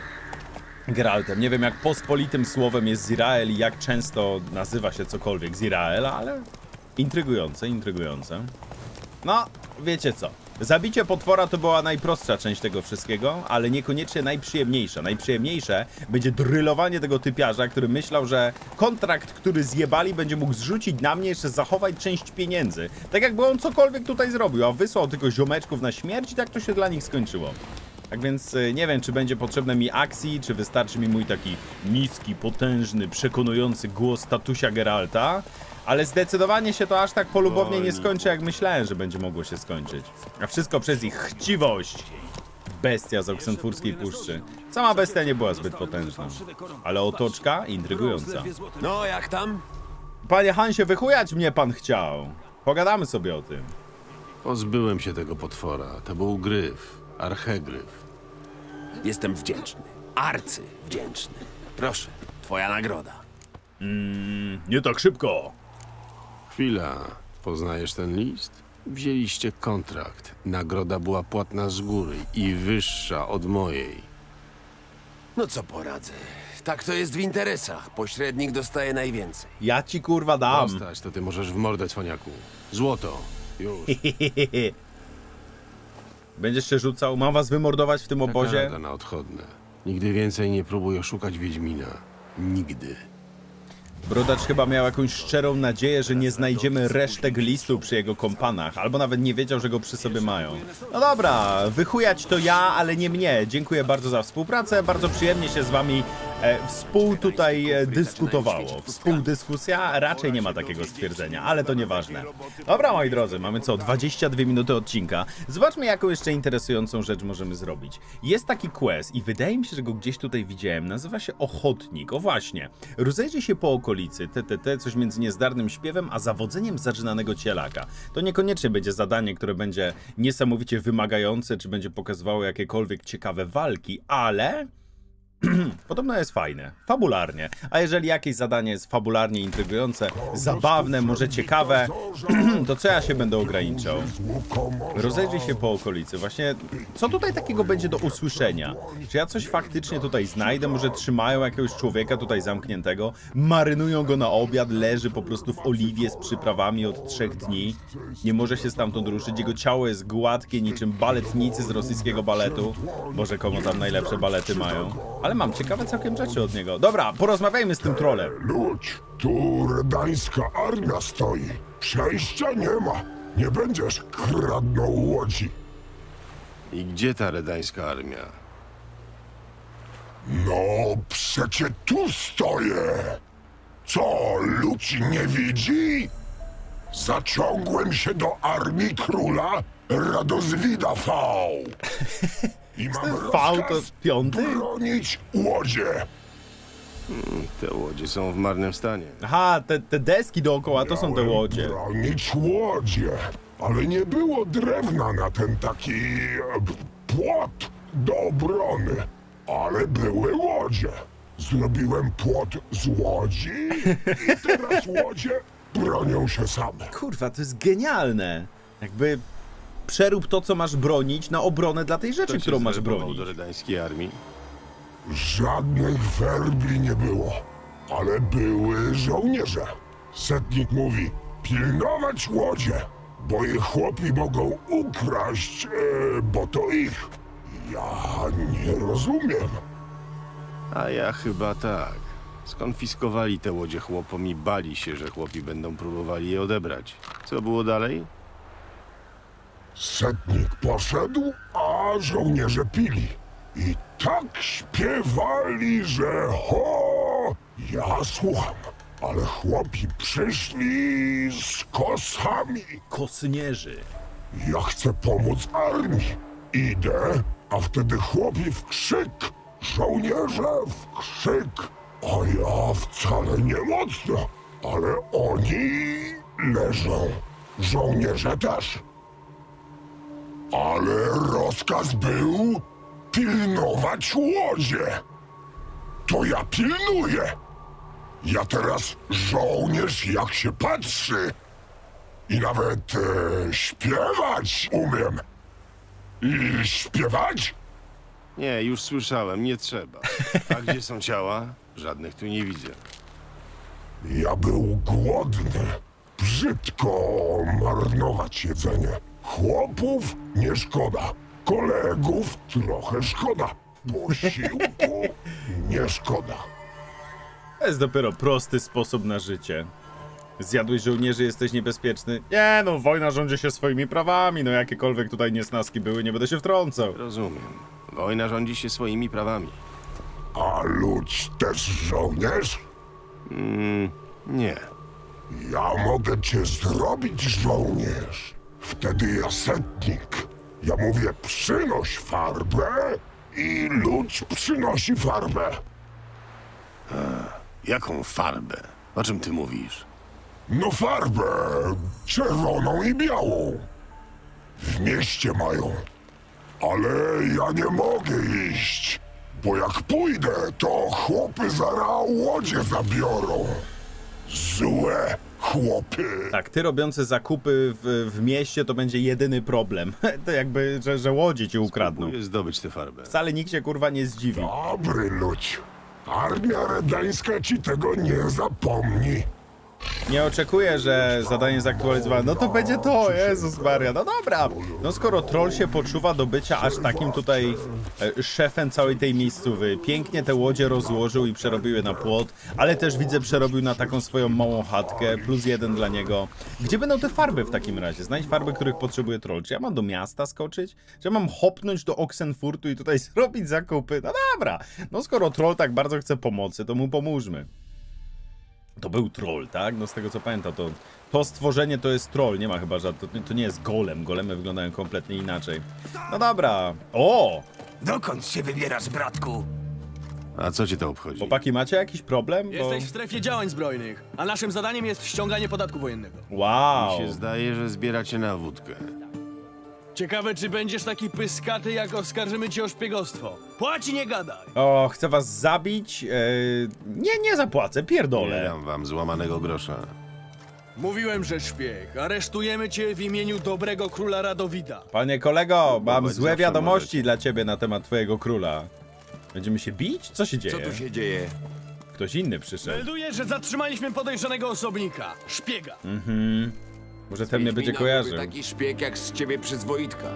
Geraltem. Nie wiem, jak pospolitym słowem jest Zirael i jak często nazywa się cokolwiek Zirael, ale intrygujące, intrygujące. No, wiecie co. Zabicie potwora to była najprostsza część tego wszystkiego, ale niekoniecznie najprzyjemniejsza. Najprzyjemniejsze będzie drylowanie tego typiarza, który myślał, że kontrakt, który zjebali, będzie mógł zrzucić na mnie, jeszcze zachować część pieniędzy. Tak jakby on cokolwiek tutaj zrobił, a wysłał tylko ziomeczków na śmierć i tak to się dla nich skończyło. Tak więc nie wiem, czy będzie potrzebne mi akcji, czy wystarczy mi mój taki niski, potężny, przekonujący głos statusia Geralta. Ale zdecydowanie się to aż tak polubownie nie skończy, jak myślałem, że będzie mogło się skończyć. A wszystko przez ich chciwość. Bestia z Oksenfurskiej Puszczy. Sama bestia nie była zbyt potężna. Ale otoczka intrygująca. No, jak tam? Panie Hansie, wychujać mnie pan chciał. Pogadamy sobie o tym. Pozbyłem się tego potwora. To był Gryf. Archegryf. Jestem wdzięczny. Arcy wdzięczny. Proszę, twoja nagroda. Mm, nie tak szybko. Chwila. Poznajesz ten list? Wzięliście kontrakt. Nagroda była płatna z góry i wyższa od mojej. No co poradzę. Tak to jest w interesach. Pośrednik dostaje najwięcej. Ja ci kurwa dam. Dostać, to ty możesz w mordę, cwaniaku. Złoto. Już. Będziesz się rzucał? Mam was wymordować w tym obozie? Taka rada na odchodne. Nigdy więcej nie próbuj oszukać Wiedźmina. Nigdy. Brodacz chyba miał jakąś szczerą nadzieję, że nie znajdziemy resztek listu przy jego kompanach, albo nawet nie wiedział, że go przy sobie mają. No dobra, wychujać to ja, ale nie mnie. Dziękuję bardzo za współpracę, bardzo przyjemnie się z wami e, współ tutaj e, dyskutowało. Współdyskusja? Raczej nie ma takiego stwierdzenia, ale to nieważne. Dobra, moi drodzy, mamy co? dwadzieścia dwie minuty odcinka. Zobaczmy, jaką jeszcze interesującą rzecz możemy zrobić. Jest taki quest i wydaje mi się, że go gdzieś tutaj widziałem. Nazywa się Ochotnik. O właśnie. Rozejrzyj się po okolicy. T T T, coś między niezdarnym śpiewem a zawodzeniem zażynanego cielaka. To niekoniecznie będzie zadanie, które będzie niesamowicie wymagające, czy będzie pokazywało jakiekolwiek ciekawe walki, ale podobno jest fajne, fabularnie. A jeżeli jakieś zadanie jest fabularnie intrygujące, zabawne, może ciekawe, to co ja się będę ograniczał? Rozejrzyj się po okolicy. Właśnie, co tutaj takiego będzie do usłyszenia? Czy ja coś faktycznie tutaj znajdę? Może trzymają jakiegoś człowieka tutaj zamkniętego? Marynują go na obiad, leży po prostu w oliwie z przyprawami od trzech dni. Nie może się stamtąd ruszyć. Jego ciało jest gładkie, niczym baletnicy z rosyjskiego baletu. Boże, komu tam najlepsze balety mają. Ale mam ciekawe całkiem rzeczy od niego. Dobra, porozmawiajmy z tym trolem. Ludź, tu redańska armia stoi. Przejścia nie ma. Nie będziesz kradnął łodzi. I gdzie ta redańska armia? No, przecie tu stoję. Co, ludzi nie widzi? Zaciągłem się do armii króla Radozwida V. I mam V to rozkaz piąty? bronić łodzie. Hmm, te łodzie są w marnym stanie. Aha, te, te deski dookoła to są te Miałem łodzie. bronić łodzie, ale nie było drewna na ten taki e, płot do obrony. Ale były łodzie. Zrobiłem płot z łodzi i teraz łodzie bronią się same. Kurwa, to jest genialne. Jakby przerób to, co masz bronić, na obronę dla tej rzeczy, Kto cię którą masz zwerbował bronić. do redańskiej armii? Żadnych werbli nie było. ale były żołnierze. Setnik mówi, pilnować łodzie, bo je chłopi mogą ukraść, e, bo to ich. Ja nie rozumiem. A ja chyba tak. Skonfiskowali te łodzie chłopom i bali się, że chłopi będą próbowali je odebrać. Co było dalej? Setnik poszedł, a żołnierze pili. I tak śpiewali, że ho! Ja słucham, ale chłopi przyszli z kosami. Kosnierzy. Ja chcę pomóc armii. Idę, a wtedy chłopi w krzyk, żołnierze w krzyk. A ja wcale nie mocno, ale oni leżą. Żołnierze też. Ale rozkaz był pilnować łodzie. To ja pilnuję. Ja teraz żołnierz jak się patrzy. I nawet e, śpiewać umiem. I śpiewać? Nie, już słyszałem, nie trzeba. A gdzie są ciała? Żadnych tu nie widzę. Ja był głodny. Brzydko marnować jedzenie. Chłopów nie szkoda. Kolegów trochę szkoda. Posiłku nie szkoda. To jest dopiero prosty sposób na życie. Zjadłeś żołnierzy, jesteś niebezpieczny. Nie no, wojna rządzi się swoimi prawami, no jakiekolwiek tutaj niesnaski były, nie będę się wtrącał. Rozumiem. Wojna rządzi się swoimi prawami. A ludź też żołnierz? Mm, nie. Ja mogę cię zrobić żołnierz. Wtedy ja setnik. Ja mówię, przynoś farbę i ludź przynosi farbę. Jaką farbę? O czym ty mówisz? No farbę czerwoną i białą. W mieście mają. Ale ja nie mogę iść, bo jak pójdę, to chłopy zaraz łodzie zabiorą. Złe chłopy. Tak, ty robiący zakupy w, w mieście to będzie jedyny problem. To jakby, że, że łodzie ci ukradną. Próbuję zdobyć tę farbę. Wcale nikt się kurwa nie zdziwi. Dobry ludź. Armia redańska ci tego nie zapomni. Nie oczekuję, że zadanie zaktualizowane. No to będzie to, Jezus Maria. No dobra. No skoro troll się poczuwa do bycia aż takim tutaj e, szefem całej tej miejscowy, pięknie te łodzie rozłożył i przerobił je na płot, ale też widzę przerobił na taką swoją małą chatkę, plus jeden dla niego. Gdzie będą te farby w takim razie? Znajdź farby, których potrzebuje troll. Czy ja mam do miasta skoczyć? Czy ja mam hopnąć do Oxenfurtu i tutaj zrobić zakupy? No dobra. No skoro troll tak bardzo chce pomocy, to mu pomóżmy. To był troll, tak? No z tego co pamiętam, to, to stworzenie to jest troll, nie ma chyba żadnego, to, to nie jest golem, golemy wyglądają kompletnie inaczej. No dobra, o! Dokąd się wybierasz, bratku? A co cię to obchodzi? Chłopaki, macie jakiś problem? Bo... Jesteś w strefie działań zbrojnych, a naszym zadaniem jest ściąganie podatku wojennego. Wow! Mi się zdaje, że zbieracie na wódkę. Ciekawe, czy będziesz taki pyskaty, jak oskarżymy cię o szpiegostwo. Płać i nie gadaj! O, chcę was zabić? Eee, nie, nie zapłacę, Nie pierdolę. dam wam złamanego grosza. Mówiłem, że szpieg. Aresztujemy cię w imieniu dobrego króla Radowida. Panie kolego, mam Próbować złe zawsze wiadomości możecie. dla ciebie na temat twojego króla. Będziemy się bić? Co się Co dzieje? tu się dzieje? Ktoś inny przyszedł. Melduję, że zatrzymaliśmy podejrzanego osobnika. Szpiega. Mhm. Może ten mnie będzie Wiedźmina kojarzył. byłby taki szpieg jak z ciebie przyzwoitka.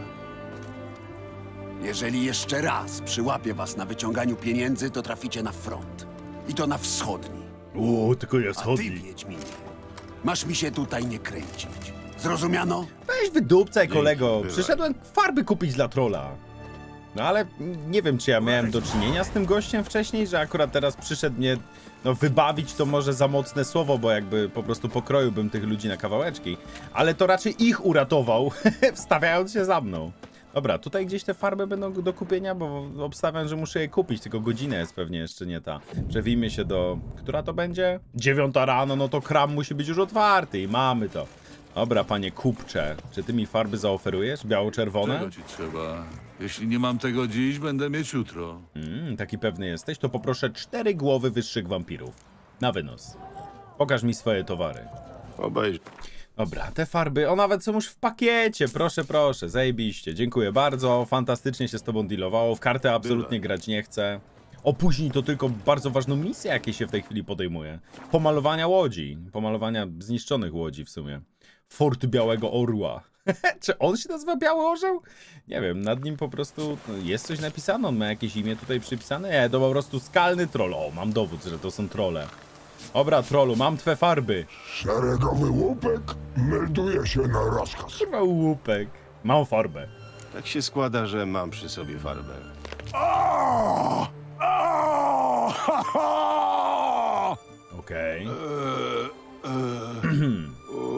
Jeżeli jeszcze raz przyłapię was na wyciąganiu pieniędzy, to traficie na front. I to na wschodni. Uuu, tylko ja A ty, wschodni. Wiedźminie, masz mi się tutaj nie kręcić. Zrozumiano? Weź wydupcaj, kolego. bywaj. Przyszedłem farby kupić dla trolla. No ale nie wiem, czy ja miałem do czynienia z tym gościem wcześniej, że akurat teraz przyszedł mnie, no wybawić to może za mocne słowo, bo jakby po prostu pokroiłbym tych ludzi na kawałeczki. Ale to raczej ich uratował, wstawiając się za mną. Dobra, tutaj gdzieś te farby będą do kupienia, bo obstawiam, że muszę je kupić, tylko godzina jest pewnie jeszcze nie ta. Przewijmy się do... Która to będzie? Dziewiąta rano, no to kram musi być już otwarty i mamy to. Dobra, panie kupcze, czy ty mi farby zaoferujesz? Biało-czerwone? Czego ci trzeba? Jeśli nie mam tego dziś, będę mieć jutro. Mm, taki pewny jesteś, to poproszę cztery głowy wyższych wampirów. Na wynos. Pokaż mi swoje towary. Obejrz. Dobra, te farby, o nawet są już w pakiecie, proszę, proszę, zajebiście, dziękuję bardzo, fantastycznie się z tobą dealowało, w kartę absolutnie grać nie chcę. opóźni to tylko bardzo ważną misję, jakie się w tej chwili podejmuje. Pomalowania łodzi. Pomalowania zniszczonych łodzi w sumie. Fort Białego Orła. Czy on się nazywa Biały Orzeł? Nie wiem, nad nim po prostu jest coś napisane, on ma jakieś imię tutaj przypisane? Nie, to po prostu skalny troll. O, mam dowód, że to są trolle. Dobra, trollu, mam twe farby. Szeregowy łupek melduje się na rozkaz. Kurwa łupek. Mam farbę. Tak się składa, że mam przy sobie farbę. A! A! Ha, ha! Okej. Eee, eee,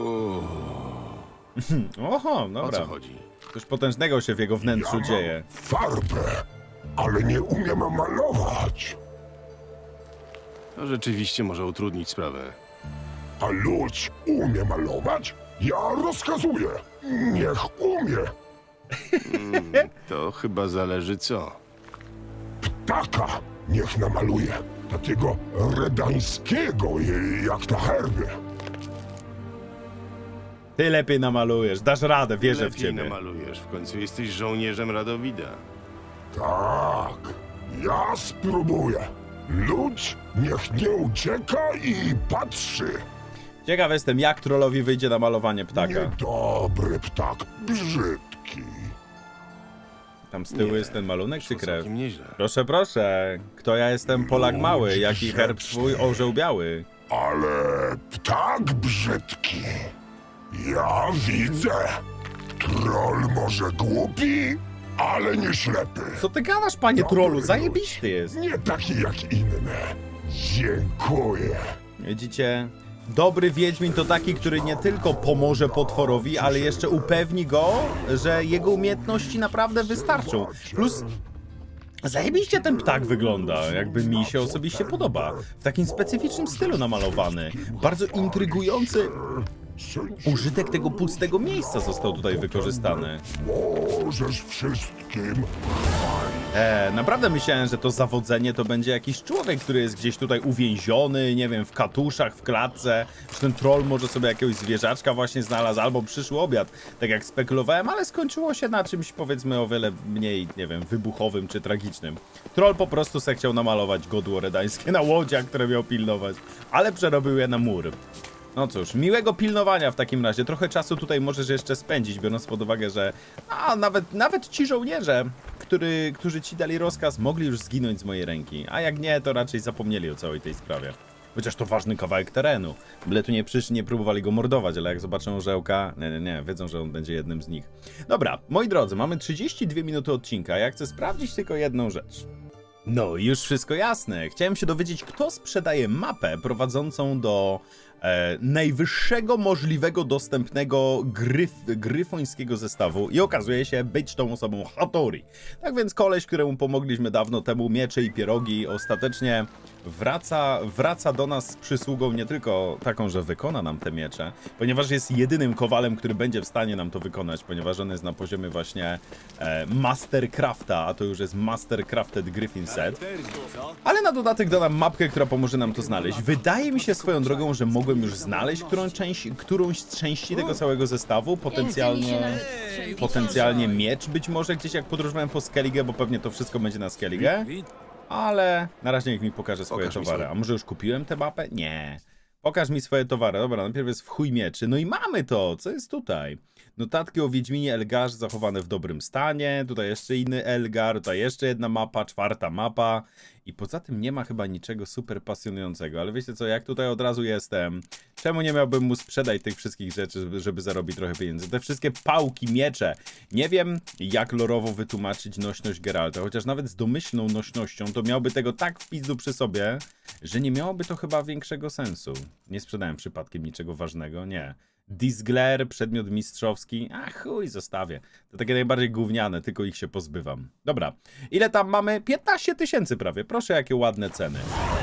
Oho, o dobra. co chodzi? Coś potężnego się w jego wnętrzu Ja dzieje. mam farbę, ale nie umiem malować. To rzeczywiście może utrudnić sprawę. A ludź umie malować? Ja rozkazuję. Niech umie. Mm, to chyba zależy co. Ptaka niech namaluje. Takiego redańskiego, jak na herbie. Ty lepiej namalujesz, dasz radę, wierzę w Lepiej ciebie. namalujesz, w końcu jesteś żołnierzem Radowida. Tak, ja spróbuję. Ludź niech nie ucieka i patrzy. Ciekaw jestem, jak trollowi wyjdzie na malowanie ptaka. Niedobry ptak, brzydki. Tam z tyłu Nie, jest ten malunek czy Szło krew? całkiem nieźle. Proszę, proszę. Kto ja jestem? Polak mały, jaki herb twój orzeł biały. Ale ptak brzydki. Ja widzę. Troll może głupi, ale nie ślepy. Co ty gadasz, panie trollu? Zajebisty jest. Nie taki jak inne. Dziękuję. Widzicie? Dobry Wiedźmin to taki, który nie tylko pomoże potworowi, ale jeszcze upewni go, że jego umiejętności naprawdę wystarczą. Plus zajebiście ten ptak wygląda, jakby mi się osobiście podoba. W takim specyficznym stylu namalowany. Bardzo intrygujący użytek tego pustego miejsca został tutaj wykorzystany. Możesz wszystkim. E, naprawdę myślałem, że to zawodzenie to będzie jakiś człowiek, który jest gdzieś tutaj uwięziony, nie wiem, w katuszach, w klatce. Że ten troll może sobie jakiegoś zwierzaczka właśnie znalazł, albo przyszły obiad, tak jak spekulowałem, ale skończyło się na czymś, powiedzmy, o wiele mniej, nie wiem, wybuchowym czy tragicznym. Troll po prostu se chciał namalować godło redańskie na łodziach, które miał pilnować, ale przerobił je na mur. No cóż, miłego pilnowania w takim razie. Trochę czasu tutaj możesz jeszcze spędzić, biorąc pod uwagę, że a, nawet, nawet ci żołnierze, który, którzy ci dali rozkaz, mogli już zginąć z mojej ręki. A jak nie, to raczej zapomnieli o całej tej sprawie. Chociaż to ważny kawałek terenu. Byle tu nie przyszli, nie próbowali go mordować, ale jak zobaczą orzełka, nie, nie, nie, wiedzą, że on będzie jednym z nich. Dobra, moi drodzy, mamy trzydzieści dwie minuty odcinka. Ja chcę sprawdzić tylko jedną rzecz. No i już wszystko jasne. Chciałem się dowiedzieć, kto sprzedaje mapę prowadzącą do e, najwyższego możliwego dostępnego gryf, gryfońskiego zestawu i okazuje się być tą osobą Hattori. Tak więc koleś, któremu pomogliśmy dawno temu, miecze i pierogi, ostatecznie wraca, wraca do nas z przysługą nie tylko taką, że wykona nam te miecze, ponieważ jest jedynym kowalem, który będzie w stanie nam to wykonać, ponieważ on jest na poziomie właśnie e, Mastercrafta, a to już jest Mastercrafted Griffin Set. Ale na dodatek da nam mapkę, która pomoże nam to znaleźć. Wydaje mi się swoją drogą, że mogłem już znaleźć którą część, którąś z części tego całego zestawu. Potencjalnie, potencjalnie miecz być może gdzieś jak podróżowałem po Skellige, bo pewnie to wszystko będzie na Skellige. Ale na razie niech mi pokaże swoje Pokaż mi towary. swoje. A może już kupiłem tę mapę? Nie. Pokaż mi swoje towary. Dobra, najpierw jest w chuj mieczy. No i mamy to. Co jest tutaj? Notatki o Wiedźminie Elgarze zachowane w dobrym stanie. Tutaj jeszcze inny Elgar. Tutaj jeszcze jedna mapa, czwarta mapa. I poza tym nie ma chyba niczego super pasjonującego. Ale wiecie co, jak tutaj od razu jestem, czemu nie miałbym mu sprzedać tych wszystkich rzeczy, żeby, żeby zarobić trochę pieniędzy? Te wszystkie pałki, miecze. Nie wiem, jak lorowo wytłumaczyć nośność Geralta. Chociaż nawet z domyślną nośnością to miałby tego tak w pizdu przy sobie, że nie miałoby to chyba większego sensu. Nie sprzedałem przypadkiem niczego ważnego, nie. Disgler, przedmiot mistrzowski, a chuj, zostawię. To takie najbardziej gówniane, tylko ich się pozbywam. Dobra, ile tam mamy? piętnaście tysięcy prawie, proszę jakie ładne ceny.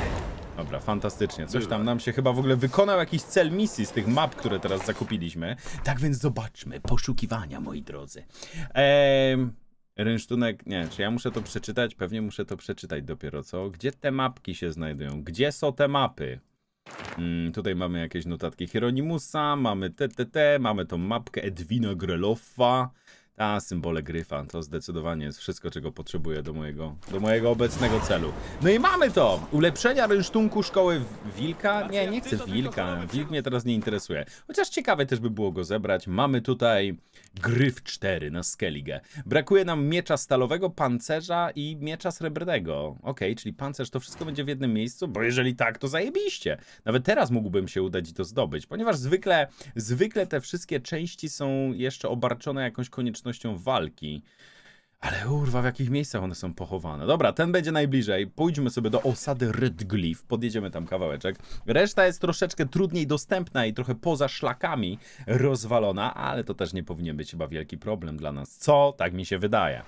Dobra, fantastycznie, coś tam nam się chyba w ogóle wykonał jakiś cel misji z tych map, które teraz zakupiliśmy. Tak więc zobaczmy, poszukiwania, moi drodzy. Eee... Rynsztunek, nie, czy ja muszę to przeczytać? Pewnie muszę to przeczytać dopiero, co? Gdzie te mapki się znajdują? Gdzie są te mapy? Hmm, tutaj mamy jakieś notatki Hieronimusa, mamy T T T, mamy tą mapkę Edwina Greloffa. A, symbole gryfa, to zdecydowanie jest wszystko, czego potrzebuję do mojego, do mojego obecnego celu. No i mamy to! Ulepszenia rynsztunku szkoły wilka? Nie, nie chcę wilka. Wilk mnie teraz nie interesuje. Chociaż ciekawe też by było go zebrać. Mamy tutaj gryf cztery na Skellige. Brakuje nam miecza stalowego, pancerza i miecza srebrnego. Okej, okay, czyli pancerz to wszystko będzie w jednym miejscu? Bo jeżeli tak, to zajebiście. Nawet teraz mógłbym się udać i to zdobyć, ponieważ zwykle, zwykle te wszystkie części są jeszcze obarczone jakąś koniecznością walki. Ale urwa, w jakich miejscach one są pochowane. Dobra, ten będzie najbliżej. Pójdźmy sobie do osady Redglyf. Podjedziemy tam kawałeczek. Reszta jest troszeczkę trudniej dostępna i trochę poza szlakami rozwalona, ale to też nie powinien być chyba wielki problem dla nas. Co? Tak mi się wydaje.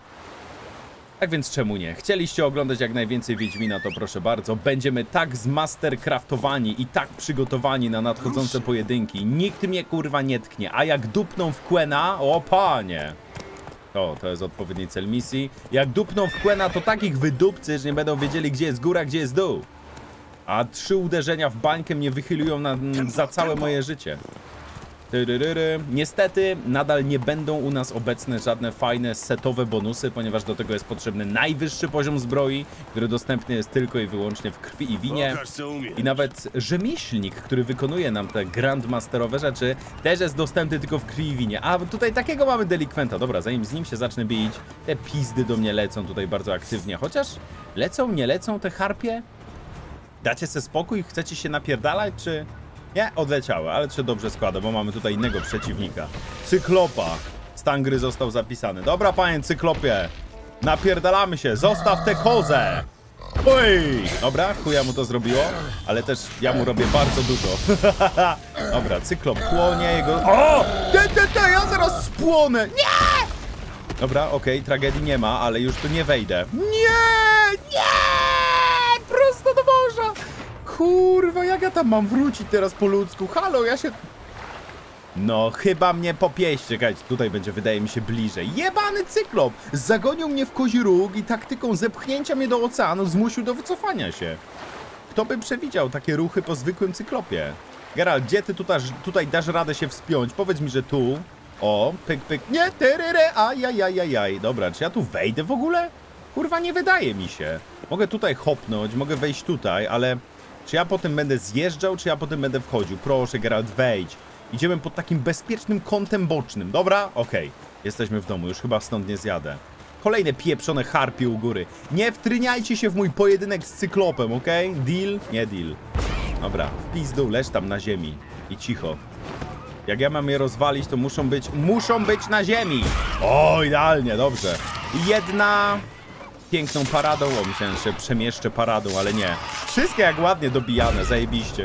Tak więc czemu nie? Chcieliście oglądać jak najwięcej Wiedźmina, to proszę bardzo. Będziemy tak zmastercraftowani i tak przygotowani na nadchodzące pojedynki. Nikt mnie kurwa nie tknie, a jak dupną w Quena, o panie! O, to jest odpowiedni cel misji. Jak dupną w Quena, to takich wydupcy, że nie będą wiedzieli, gdzie jest góra, gdzie jest dół. A trzy uderzenia w bańkę mnie wychylują na, za całe moje życie. Tyryryry. Niestety nadal nie będą u nas obecne żadne fajne setowe bonusy, ponieważ do tego jest potrzebny najwyższy poziom zbroi, który dostępny jest tylko i wyłącznie w krwi i winie. I nawet rzemieślnik, który wykonuje nam te grandmasterowe rzeczy, też jest dostępny tylko w krwi i winie. A tutaj takiego mamy delikwenta. Dobra, zanim z nim się zacznę bić, te pizdy do mnie lecą tutaj bardzo aktywnie. Chociaż lecą, nie lecą te harpie? Dacie sobie spokój? Chcecie się napierdalać, czy... Nie, odleciały, ale się dobrze składa, bo mamy tutaj innego przeciwnika. Cyklopa. Stan gry został zapisany. Dobra, panie Cyklopie. Napierdalamy się. Zostaw tę kozę. Oj! Dobra, chuja mu to zrobiło, ale też ja mu robię bardzo dużo. Dobra, Cyklop płonie, jego... O! Te, te, te, ja zaraz spłonę! Nie! Dobra, okej, okay, tragedii nie ma, ale już tu nie wejdę. Nie! Nie! Prosto do morza! Kurwa, jak ja tam mam wrócić teraz po ludzku? Halo, ja się... No, chyba mnie popieść. Czekajcie, tutaj będzie, wydaje mi się, bliżej. Jebany Cyklop! Zagonił mnie w kozi róg i taktyką zepchnięcia mnie do oceanu zmusił do wycofania się. Kto by przewidział takie ruchy po zwykłym Cyklopie? Geralt, gdzie ty tutaj, tutaj dasz radę się wspiąć? Powiedz mi, że tu... O, pyk, pyk... Nie, tyryry, ajajajajaj. Dobra, czy ja tu wejdę w ogóle? Kurwa, nie wydaje mi się. Mogę tutaj hopnąć, mogę wejść tutaj, ale... Czy ja potem będę zjeżdżał, czy ja potem będę wchodził? Proszę, Geralt, wejdź. Idziemy pod takim bezpiecznym kątem bocznym. Dobra? Okej. Okay. Jesteśmy w domu, już chyba stąd nie zjadę. Kolejne pieprzone harpie u góry. Nie wtryniajcie się w mój pojedynek z Cyklopem, okej? Okay? Deal? Nie deal. Dobra, w pizdu, leż tam na ziemi. I cicho. Jak ja mam je rozwalić, to muszą być... Muszą być na ziemi! O, idealnie, dobrze. I jedna... Piękną paradą, o myślałem, że przemieszczę paradą, ale nie. Wszystkie jak ładnie dobijane, zajebiście.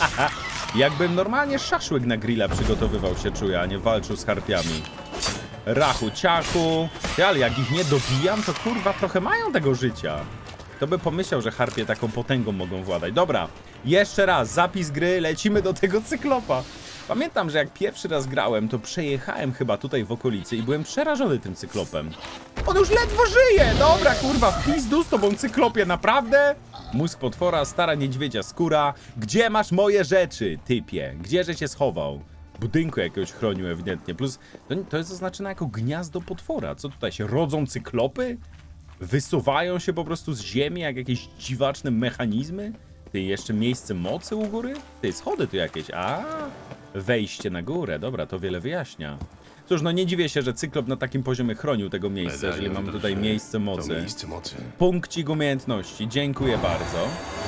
Jakbym normalnie szaszłyk na grilla przygotowywał się, czuję, a nie walczył z harpiami. Rachu, ciachu. Ale jak ich nie dobijam, to kurwa trochę mają tego życia. Kto by pomyślał, że harpie taką potęgą mogą władać. Dobra, jeszcze raz, zapis gry, lecimy do tego Cyklopa. Pamiętam, że jak pierwszy raz grałem, to przejechałem chyba tutaj w okolicy i byłem przerażony tym Cyklopem. On już ledwo żyje! Dobra, kurwa, w pizdu z tobą, Cyklopie, naprawdę? Mózg potwora, stara niedźwiedzia skóra. Gdzie masz moje rzeczy, typie? Gdzieże się schował? W budynku jakiegoś chronił ewidentnie. Plus, to, to jest oznaczone jako gniazdo potwora. Co tutaj się rodzą Cyklopy? Wysuwają się po prostu z ziemi jak jakieś dziwaczne mechanizmy? Ty, jeszcze miejsce mocy u góry? Ty, schody tu jakieś. A, wejście na górę. Dobra, to wiele wyjaśnia. Cóż, no nie dziwię się, że Cyklop na takim poziomie chronił tego miejsca, jeżeli mamy tutaj miejsce mocy. miejsce mocy. Punkcik umiejętności. Dziękuję bardzo.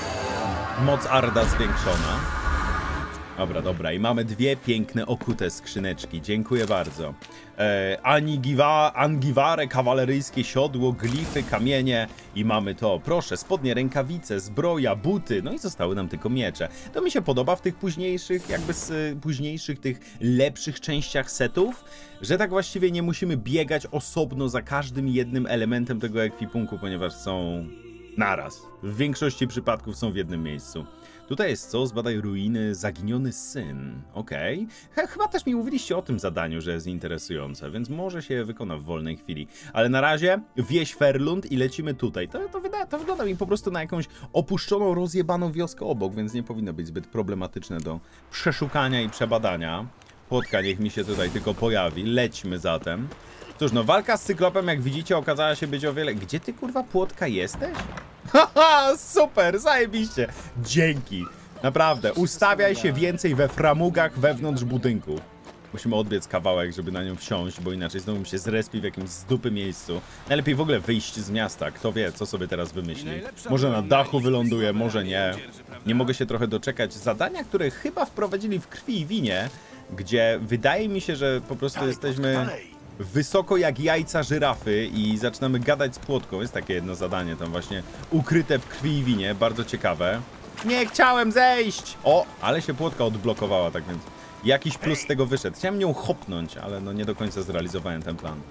Moc Arda zwiększona. Dobra, dobra. I mamy dwie piękne, okute skrzyneczki. Dziękuję bardzo. E, Anigiwa, Angiware, kawaleryjskie siodło, glify, kamienie. I mamy to. Proszę, spodnie, rękawice, zbroja, buty. No i zostały nam tylko miecze. To mi się podoba w tych późniejszych, jakby z późniejszych, tych lepszych częściach setów, że tak właściwie nie musimy biegać osobno za każdym jednym elementem tego ekwipunku, ponieważ są naraz. W większości przypadków są w jednym miejscu. Tutaj jest co? Zbadaj ruiny, zaginiony syn. Okej. Okay. Chyba też mi mówiliście o tym zadaniu, że jest interesujące, więc może się wykona w wolnej chwili. Ale na razie wieś Ferlund i lecimy tutaj. To, to, wyda, to wygląda mi po prostu na jakąś opuszczoną, rozjebaną wioskę obok, więc nie powinno być zbyt problematyczne do przeszukania i przebadania. Płotka niech mi się tutaj tylko pojawi. Lećmy zatem. Cóż, no walka z Cyklopem, jak widzicie, okazała się być o wiele... Gdzie ty, kurwa, Płotka, jesteś? Haha, super, zajebiście. Dzięki. Naprawdę, ustawiaj się więcej we framugach wewnątrz budynku. Musimy odbiec kawałek, żeby na nią wsiąść, bo inaczej znowu mi się zrespi w jakimś z dupy miejscu. Najlepiej w ogóle wyjść z miasta. Kto wie, co sobie teraz wymyśli. Może na dachu wyląduje, może nie. Nie mogę się trochę doczekać zadania, które chyba wprowadzili w Krwi i Winie, gdzie wydaje mi się, że po prostu jesteśmy wysoko jak jajca żyrafy i zaczynamy gadać z Płotką. Jest takie jedno zadanie tam właśnie ukryte w Krwi i Winie, bardzo ciekawe. Nie chciałem zejść! O, ale się Płotka odblokowała, tak więc jakiś plus z tego wyszedł. Chciałem nią hopnąć, ale no nie do końca zrealizowałem ten plan.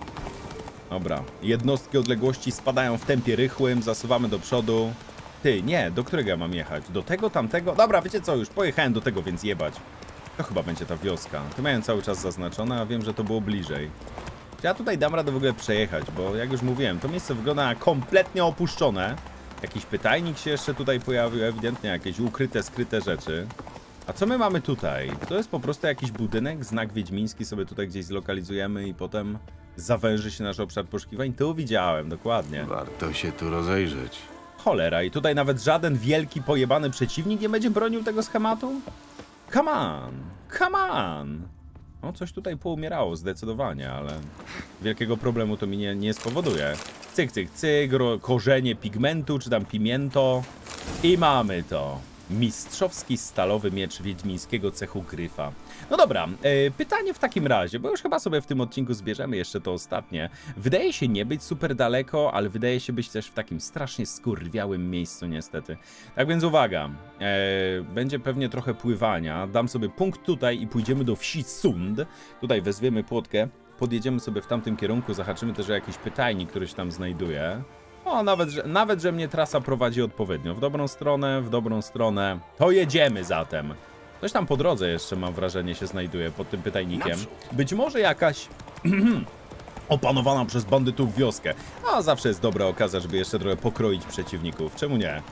Dobra, jednostki odległości spadają w tempie rychłym, zasuwamy do przodu. Ty, nie, do którego ja mam jechać? Do tego, tamtego? Dobra, wiecie co, już pojechałem do tego, więc jebać. To chyba będzie ta wioska. To miałem cały czas zaznaczone, a wiem, że to było bliżej. Ja tutaj dam radę w ogóle przejechać, bo jak już mówiłem, to miejsce wygląda na kompletnie opuszczone. Jakiś pytajnik się jeszcze tutaj pojawił, ewidentnie jakieś ukryte, skryte rzeczy. A co my mamy tutaj? To jest po prostu jakiś budynek, znak wiedźmiński sobie tutaj gdzieś zlokalizujemy i potem zawęży się nasz obszar poszukiwań. Tu widziałem, dokładnie. Warto się tu rozejrzeć. Cholera, i tutaj nawet żaden wielki, pojebany przeciwnik nie będzie bronił tego schematu? Come on, come on! No, coś tutaj poumierało zdecydowanie, ale wielkiego problemu to mi nie, nie spowoduje. Cyk, cyk, cyk, korzenie pigmentu, czy tam pimiento. I mamy to. Mistrzowski stalowy miecz wiedźmińskiego cechu Gryfa. No dobra, yy, pytanie w takim razie, bo już chyba sobie w tym odcinku zbierzemy jeszcze to ostatnie. Wydaje się nie być super daleko, ale wydaje się być też w takim strasznie skurwiałym miejscu niestety. Tak więc uwaga, yy, będzie pewnie trochę pływania. Dam sobie punkt tutaj i pójdziemy do wsi Sund. Tutaj wezwiemy Płotkę, podjedziemy sobie w tamtym kierunku, zahaczymy też o jakiś pytajnik, który się tam znajduje. O, nawet że, nawet, że mnie trasa prowadzi odpowiednio. W dobrą stronę, w dobrą stronę. To jedziemy zatem. Coś tam po drodze jeszcze, mam wrażenie, się znajduje pod tym pytajnikiem. Być może jakaś opanowana przez bandytów wioskę. A zawsze jest dobra okazja, żeby jeszcze trochę pokroić przeciwników. Czemu nie?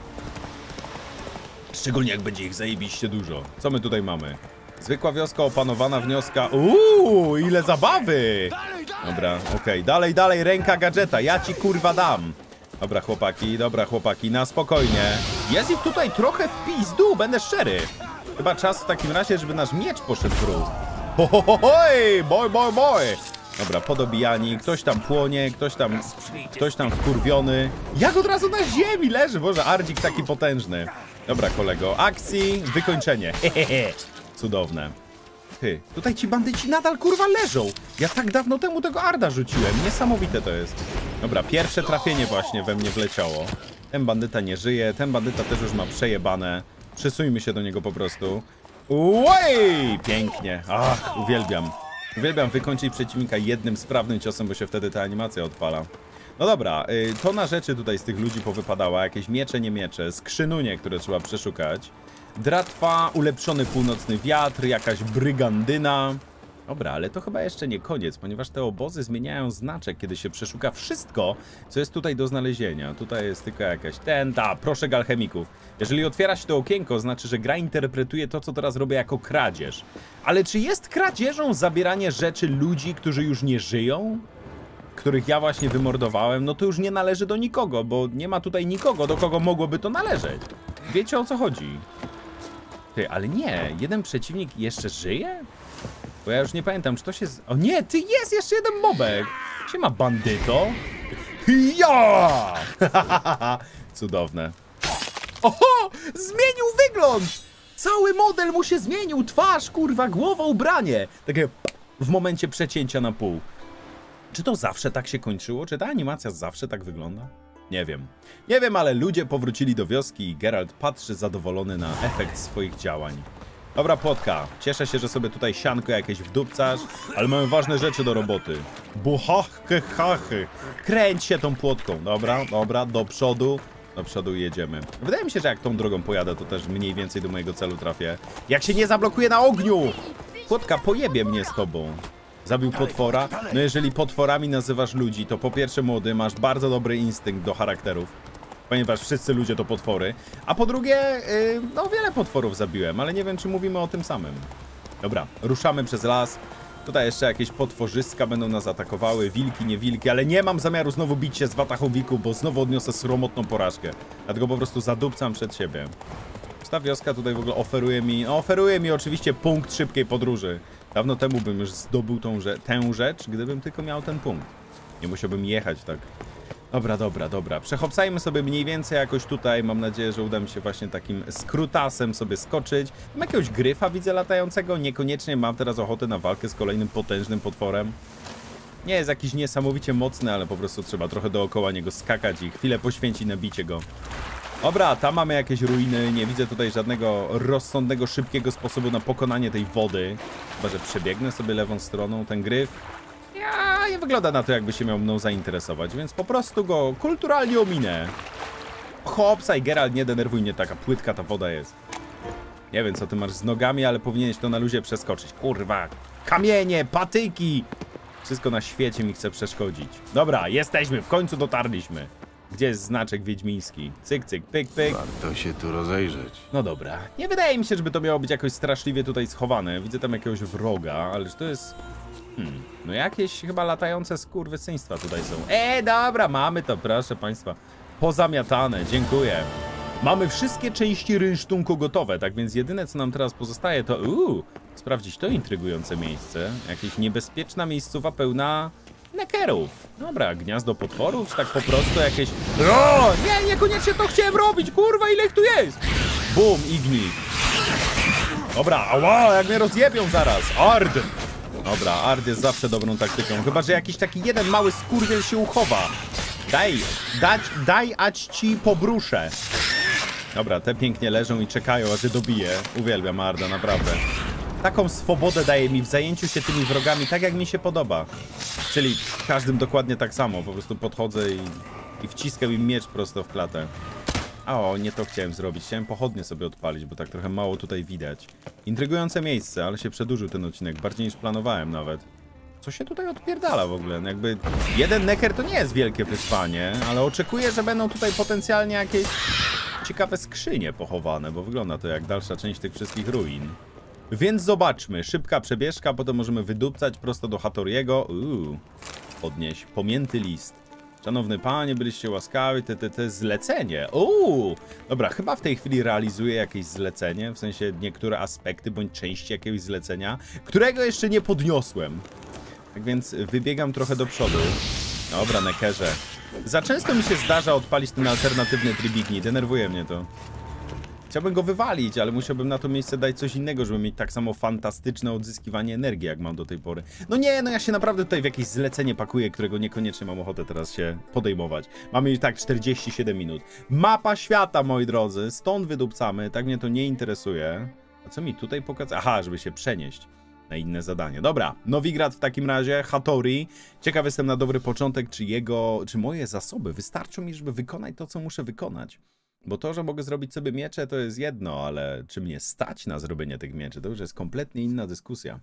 Szczególnie jak będzie ich zajebiście dużo. Co my tutaj mamy? Zwykła wioska, opanowana wnioska. Uuu, ile zabawy! Dobra, okej. Okay. Dalej, dalej, ręka gadżeta. Ja ci kurwa dam. Dobra, chłopaki, dobra, chłopaki, na spokojnie. Jest ich tutaj trochę w pizdu, będę szczery. Chyba czas w takim razie, żeby nasz miecz poszedł w ruch. Ho, ho, ho, hoj, boj, boj, boj. Dobra, podobijani, ktoś tam płonie, ktoś tam, ktoś tam wkurwiony. Jak od razu na ziemi leży, Boże, Ardzik taki potężny. Dobra, kolego, akcji, wykończenie. Hehehe, cudowne. Ty, tutaj ci bandyci nadal kurwa leżą. Ja tak dawno temu tego Arda rzuciłem. Niesamowite to jest. Dobra, pierwsze trafienie właśnie we mnie wleciało. Ten bandyta nie żyje, ten bandyta też już ma przejebane. Przysuńmy się do niego po prostu. Uej! Pięknie. Ach, uwielbiam. Uwielbiam wykończyć przeciwnika jednym sprawnym ciosem, bo się wtedy ta animacja odpala. No dobra, to na rzeczy tutaj z tych ludzi powypadała. Jakieś miecze, nie miecze, skrzynunie, które trzeba przeszukać. Dratwa, ulepszony północny wiatr, jakaś brygandyna. Dobra, ale to chyba jeszcze nie koniec, ponieważ te obozy zmieniają znaczek, kiedy się przeszuka wszystko, co jest tutaj do znalezienia. Tutaj jest tylko jakaś ten, ta, proszek alchemików. Jeżeli otwiera się to okienko, znaczy, że gra interpretuje to, co teraz robię, jako kradzież. Ale czy jest kradzieżą zabieranie rzeczy ludzi, którzy już nie żyją? Których ja właśnie wymordowałem? No to już nie należy do nikogo, bo nie ma tutaj nikogo, do kogo mogłoby to należeć. Wiecie, o co chodzi? Ty, ale nie, jeden przeciwnik jeszcze żyje? Bo ja już nie pamiętam, czy to się... Z... O nie, ty, jest jeszcze jeden mobek! Siema, bandyto! Ja! Cudowne. Oho! Zmienił wygląd! Cały model mu się zmienił! Twarz, kurwa, głowa, ubranie! Takie w momencie przecięcia na pół. Czy to zawsze tak się kończyło? Czy ta animacja zawsze tak wygląda? Nie wiem. Nie wiem, ale ludzie powrócili do wioski i Geralt patrzy zadowolony na efekt swoich działań. Dobra, Płotka. Cieszę się, że sobie tutaj sianko jakieś wdupcasz, ale mamy ważne rzeczy do roboty. Buchachy, hachy. Kręć się tą Płotką. Dobra, dobra, do przodu. Do przodu jedziemy. Wydaje mi się, że jak tą drogą pojadę, to też mniej więcej do mojego celu trafię. Jak się nie zablokuję na ogniu! Płotka, pojebie mnie z tobą. Zabił potwora? No jeżeli potworami nazywasz ludzi, to po pierwsze, młody, masz bardzo dobry instynkt do charakterów, ponieważ wszyscy ludzie to potwory. A po drugie, yy, no wiele potworów zabiłem, ale nie wiem, czy mówimy o tym samym. Dobra, ruszamy przez las. Tutaj jeszcze jakieś potworzyska będą nas atakowały, wilki, nie wilki, ale nie mam zamiaru znowu bić się z Watachowiku, bo znowu odniosę sromotną porażkę. Dlatego po prostu zadupcam przed siebie. Ta wioska tutaj w ogóle oferuje mi, no oferuje mi oczywiście punkt szybkiej podróży. Dawno temu bym już zdobył tą rze tę rzecz, gdybym tylko miał ten punkt. Nie musiałbym jechać tak. Dobra, dobra, dobra. Przechopsajmy sobie mniej więcej jakoś tutaj. Mam nadzieję, że uda mi się właśnie takim skrótasem sobie skoczyć. Mam jakiegoś gryfa widzę latającego. Niekoniecznie mam teraz ochotę na walkę z kolejnym potężnym potworem. Nie jest jakiś niesamowicie mocny, ale po prostu trzeba trochę dookoła niego skakać i chwilę poświęcić na bicie go. Dobra, tam mamy jakieś ruiny. Nie widzę tutaj żadnego rozsądnego, szybkiego sposobu na pokonanie tej wody. Chyba że przebiegnę sobie lewą stroną ten gryf. Ja, nie wygląda na to, jakby się miał mną zainteresować, więc po prostu go kulturalnie ominę. Hopsaj, Geralt, nie denerwuj mnie, taka płytka ta woda jest. Nie wiem, co ty masz z nogami, ale powinieneś to na luzie przeskoczyć. Kurwa, kamienie, patyki. Wszystko na świecie mi chce przeszkodzić. Dobra, jesteśmy, w końcu dotarliśmy. Gdzie jest znaczek wiedźmiński? Cyk, cyk, pyk, pyk. Warto się tu rozejrzeć. No dobra. Nie wydaje mi się, żeby to miało być jakoś straszliwie tutaj schowane. Widzę tam jakiegoś wroga, ale to jest... Hmm, no jakieś chyba latające skurwysyństwa tutaj są. E, dobra, mamy to, proszę państwa. Pozamiatane, dziękuję. Mamy wszystkie części rynsztunku gotowe, tak więc jedyne, co nam teraz pozostaje, to uuu, sprawdzić to intrygujące miejsce. Jakieś niebezpieczna miejscowa pełna nekerów. Dobra, gniazdo potworów, czy tak po prostu jakieś... O, nie, niekoniecznie to chciałem robić, kurwa, ile ich tu jest? Bum, ignij. Dobra, ała, jak mnie rozjebią zaraz. Ard. Dobra, Ard jest zawsze dobrą taktyką. Chyba że jakiś taki jeden mały skurwiel się uchowa. Daj, dać, daj, ać ci pobruszę. Dobra, te pięknie leżą i czekają, aż je dobiję. Uwielbiam Arda, naprawdę. Taką swobodę daje mi w zajęciu się tymi wrogami, tak jak mi się podoba. Czyli każdym dokładnie tak samo. Po prostu podchodzę i, i wciskam im miecz prosto w klatę. A o, nie to chciałem zrobić. Chciałem pochodnie sobie odpalić, bo tak trochę mało tutaj widać. Intrygujące miejsce, ale się przedłużył ten odcinek. Bardziej niż planowałem nawet. Co się tutaj odpierdala w ogóle? No jakby jeden neker to nie jest wielkie wyzwanie, ale oczekuję, że będą tutaj potencjalnie jakieś ciekawe skrzynie pochowane, bo wygląda to jak dalsza część tych wszystkich ruin. Więc zobaczmy. Szybka przebieżka, potem możemy wydupcać prosto do Hattoriego. Uuu, podnieś. Pomięty list. Szanowny panie, byliście łaskawi, te, te, te zlecenie. Uuu, dobra, chyba w tej chwili realizuję jakieś zlecenie, w sensie niektóre aspekty bądź części jakiegoś zlecenia, którego jeszcze nie podniosłem. Tak więc wybiegam trochę do przodu. Dobra, nekerze. Za często mi się zdarza odpalić ten alternatywny trybigni, denerwuje mnie to. Chciałbym go wywalić, ale musiałbym na to miejsce dać coś innego, żeby mieć tak samo fantastyczne odzyskiwanie energii, jak mam do tej pory. No nie, no ja się naprawdę tutaj w jakieś zlecenie pakuję, którego niekoniecznie mam ochotę teraz się podejmować. Mamy już tak czterdzieści siedem minut. Mapa świata, moi drodzy, stąd wydupcamy, tak mnie to nie interesuje. A co mi tutaj pokazać? Aha, żeby się przenieść na inne zadanie. Dobra, Nowigrad w takim razie, Hattori. Ciekaw jestem na dobry początek, czy jego, czy moje zasoby wystarczą mi, żeby wykonać to, co muszę wykonać. Bo to, że mogę zrobić sobie miecze, to jest jedno, ale czy mnie stać na zrobienie tych mieczy, to już jest kompletnie inna dyskusja.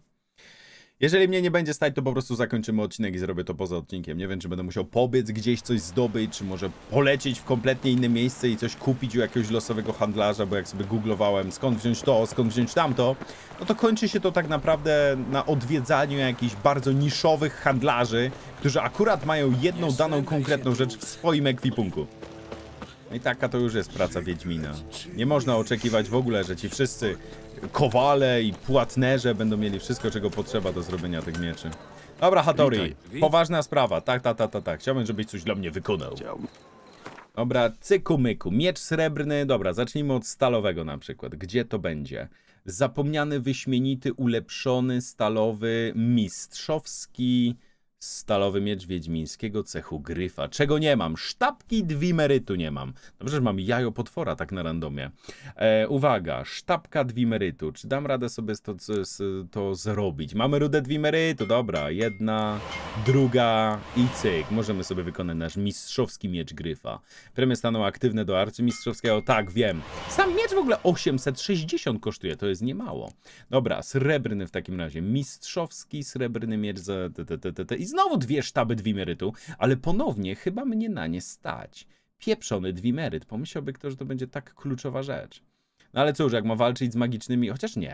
Jeżeli mnie nie będzie stać, to po prostu zakończymy odcinek i zrobię to poza odcinkiem. Nie wiem, czy będę musiał pobiec gdzieś coś zdobyć, czy może polecieć w kompletnie inne miejsce i coś kupić u jakiegoś losowego handlarza, bo jak sobie googlowałem, skąd wziąć to, skąd wziąć tamto, no to kończy się to tak naprawdę na odwiedzaniu jakichś bardzo niszowych handlarzy, którzy akurat mają jedną daną konkretną rzecz w swoim ekwipunku. I taka to już jest praca Wiedźmina. Nie można oczekiwać w ogóle, że ci wszyscy kowale i płatnerze będą mieli wszystko, czego potrzeba do zrobienia tych mieczy. Dobra, Hattori, poważna sprawa. Tak, tak, tak, tak, tak. Chciałbym, żebyś coś dla mnie wykonał. Dobra, cyku myku. Miecz srebrny. Dobra, zacznijmy od stalowego na przykład. Gdzie to będzie? Zapomniany, wyśmienity, ulepszony, stalowy, mistrzowski... Stalowy miecz wiedźmińskiego cechu gryfa. Czego nie mam? Sztabki dwimerytu nie mam. Dobrze, że mam jajo potwora tak na randomie. E, uwaga, sztabka dwimerytu. Czy dam radę sobie to, to, to zrobić? Mamy rudę dwimerytu. Dobra, jedna, druga i cyk. Możemy sobie wykonać nasz mistrzowski miecz gryfa. Premie staną aktywne do arcymistrzowskiego. Tak, wiem. Sam miecz w ogóle osiemset sześćdziesiąt kosztuje. To jest niemało. Dobra, srebrny w takim razie. Mistrzowski srebrny miecz za... Te, te, te, te, te. I znowu dwie sztaby dwimerytu, ale ponownie chyba mnie na nie stać. Pieprzony dwimeryt. Pomyślałby ktoś, że to będzie tak kluczowa rzecz. No ale cóż, jak ma walczyć z magicznymi... Chociaż nie.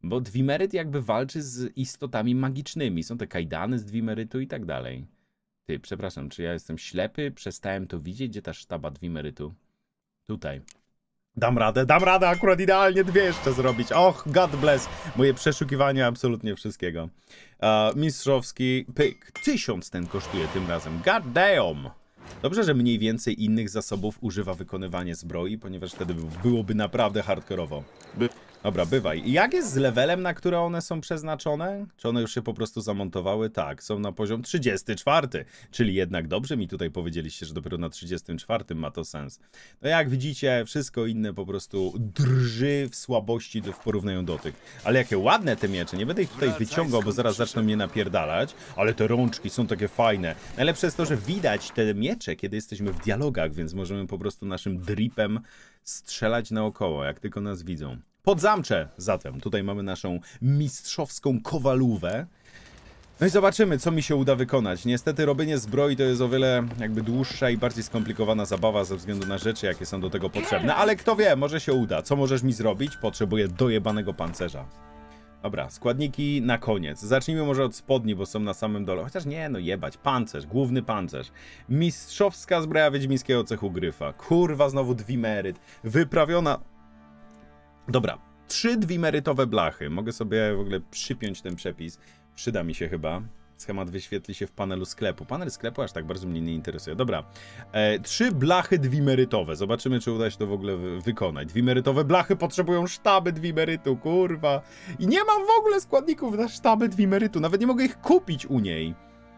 Bo Dwimeryt jakby walczy z istotami magicznymi. Są te kajdany z Dwimerytu i tak dalej. Ty, przepraszam, czy ja jestem ślepy? Przestałem to widzieć? Gdzie ta sztaba Dwimerytu? Tutaj. Dam radę, dam radę akurat idealnie dwie jeszcze zrobić. Och, God bless. Moje przeszukiwania absolutnie wszystkiego. Uh, mistrzowski pyk. Tysiąc ten kosztuje tym razem. God damn. Dobrze, że mniej więcej innych zasobów używa wykonywanie zbroi, ponieważ wtedy byłoby naprawdę hardkorowo. By... Dobra, bywaj. Jak jest z levelem, na które one są przeznaczone? Czy one już się po prostu zamontowały? Tak, są na poziom trzydziesty czwarty. Czyli jednak dobrze mi tutaj powiedzieliście, że dopiero na trzydziestym czwartym ma to sens. No jak widzicie, wszystko inne po prostu drży w słabości w porównaniu do tych. Ale jakie ładne te miecze. Nie będę ich tutaj wyciągał, bo zaraz zaczną mnie napierdalać. Ale te rączki są takie fajne. Najlepsze jest to, że widać te miecze, kiedy jesteśmy w dialogach, więc możemy po prostu naszym dripem strzelać naokoło, jak tylko nas widzą. Podzamcze zatem. Tutaj mamy naszą mistrzowską kowalówę. No i zobaczymy, co mi się uda wykonać. Niestety robienie zbroi to jest o wiele jakby dłuższa i bardziej skomplikowana zabawa ze względu na rzeczy, jakie są do tego potrzebne. Ale kto wie, może się uda. Co możesz mi zrobić? Potrzebuję dojebanego pancerza. Dobra, składniki na koniec. Zacznijmy może od spodni, bo są na samym dole. Chociaż nie, no jebać. Pancerz, główny pancerz. Mistrzowska zbroja wiedźmińskiego cechu gryfa. Kurwa, znowu Dwimeryt. Wyprawiona... Dobra, trzy dwimerytowe blachy. Mogę sobie w ogóle przypiąć ten przepis. Przyda mi się chyba. Schemat wyświetli się w panelu sklepu. Panel sklepu aż tak bardzo mnie nie interesuje. Dobra, e, trzy blachy dwimerytowe. Zobaczymy, czy uda się to w ogóle wy wykonać. Dwimerytowe blachy potrzebują sztaby dwimerytu, kurwa. I nie mam w ogóle składników na sztaby dwimerytu. Nawet nie mogę ich kupić u niej.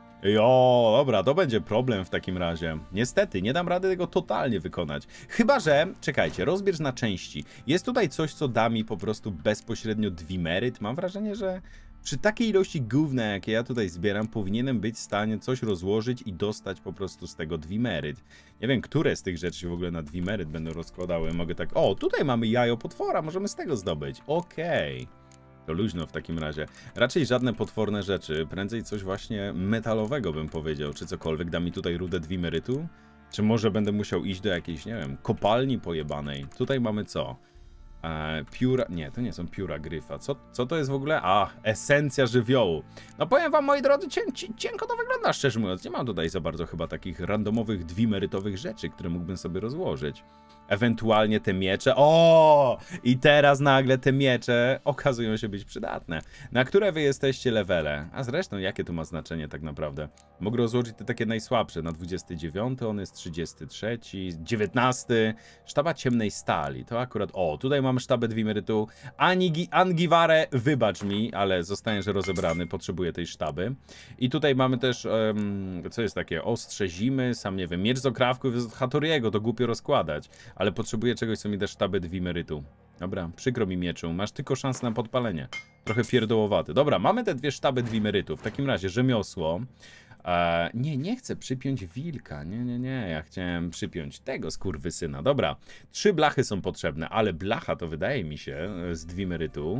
Jo, dobra, to będzie problem w takim razie. Niestety, nie dam rady tego totalnie wykonać. Chyba że, czekajcie, rozbierz na części. Jest tutaj coś, co da mi po prostu bezpośrednio dwimeryt. Mam wrażenie, że przy takiej ilości gówna, jakie ja tutaj zbieram, powinienem być w stanie coś rozłożyć i dostać po prostu z tego dwimeryt. Nie wiem, które z tych rzeczy się w ogóle na dwimeryt będą rozkładały. Mogę tak, o, tutaj mamy jajo potwora, możemy z tego zdobyć. Okej. Okay. To luźno w takim razie. Raczej żadne potworne rzeczy, prędzej coś właśnie metalowego bym powiedział, czy cokolwiek da mi tutaj rudę dwimerytu? Czy może będę musiał iść do jakiejś, nie wiem, kopalni pojebanej? Tutaj mamy co? E, pióra... Nie, to nie są pióra gryfa. Co, co to jest w ogóle? A, esencja żywiołu. No powiem wam, moi drodzy, cień, cienko to wygląda, szczerze mówiąc. Nie mam tutaj za bardzo chyba takich randomowych dwimerytowych rzeczy, które mógłbym sobie rozłożyć. Ewentualnie te miecze. O! I teraz nagle te miecze okazują się być przydatne. Na które wy jesteście levele? A zresztą, jakie to ma znaczenie tak naprawdę? Mogę rozłożyć te takie najsłabsze. Na dwudziesty dziewiąty, on jest trzydziesty trzeci, dziewiętnasty. Sztaba ciemnej stali. To akurat... O, tutaj mamy sztabę dwimerytu. Anigi, Angiware, wybacz mi, ale zostaniesz rozebrany. Potrzebuję tej sztaby. I tutaj mamy też... Um, co jest takie? Ostrze zimy, sam nie wiem. Miecz z okrawków jest od Hattoriego, to głupio rozkładać. Ale potrzebuję czegoś, co mi da sztabę dwimerytu. Dobra, przykro mi mieczu, masz tylko szansę na podpalenie. Trochę pierdołowaty. Dobra, mamy te dwie sztaby dwimerytu. W takim razie rzemiosło. Eee, nie, nie chcę przypiąć wilka. Nie, nie, nie. Ja chciałem przypiąć tego skurwysyna. Dobra, trzy blachy są potrzebne, ale blacha to wydaje mi się z dwimerytu,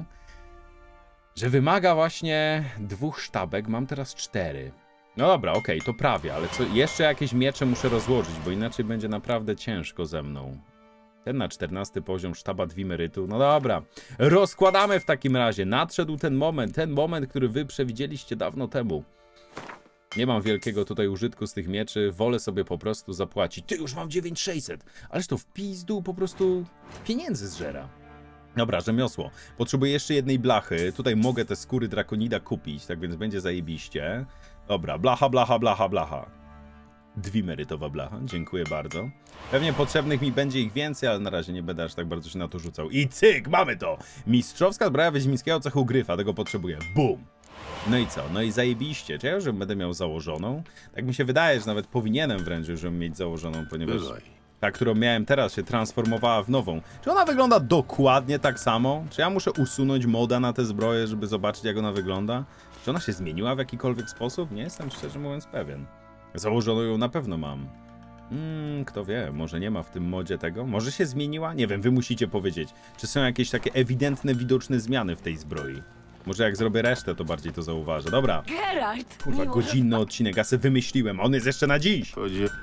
że wymaga właśnie dwóch sztabek. Mam teraz cztery. No dobra, okej, okay, to prawie, ale co, jeszcze jakieś miecze muszę rozłożyć, bo inaczej będzie naprawdę ciężko ze mną. Ten na czternasty poziom sztaba dwimerytu, no dobra. Rozkładamy w takim razie. Nadszedł ten moment, ten moment, który wy przewidzieliście dawno temu. Nie mam wielkiego tutaj użytku z tych mieczy, wolę sobie po prostu zapłacić. Ty, już mam dziewięć tysięcy sześćset, ależ to w pizdu po prostu pieniędzy zżera. Dobra, rzemiosło. Potrzebuję jeszcze jednej blachy. Tutaj mogę te skóry drakonida kupić, tak więc będzie zajebiście. Dobra, blacha, blacha, blacha, blacha. Dwimerytowa blacha, dziękuję bardzo. Pewnie potrzebnych mi będzie ich więcej, ale na razie nie będę aż tak bardzo się na to rzucał. I cyk, mamy to! Mistrzowska zbroja wiedźmińskiego cechu gryfa, tego potrzebuję. Bum! No i co? No i zajebiście. Czy ja już będę miał założoną? Tak mi się wydaje, że nawet powinienem wręcz już mieć założoną, ponieważ ta, którą miałem teraz, się transformowała w nową. Czy ona wygląda dokładnie tak samo? Czy ja muszę usunąć moda na tę zbroję, żeby zobaczyć, jak ona wygląda? Czy ona się zmieniła w jakikolwiek sposób? Nie jestem szczerze mówiąc pewien. Założoną ją na pewno mam. Hmm, kto wie, może nie ma w tym modzie tego? Może się zmieniła? Nie wiem, wy musicie powiedzieć. Czy są jakieś takie ewidentne, widoczne zmiany w tej zbroi? Może jak zrobię resztę, to bardziej to zauważę. Dobra. Geralt! Kurwa, godzinny odcinek, ja se wymyśliłem, on jest jeszcze na dziś. Chodzi...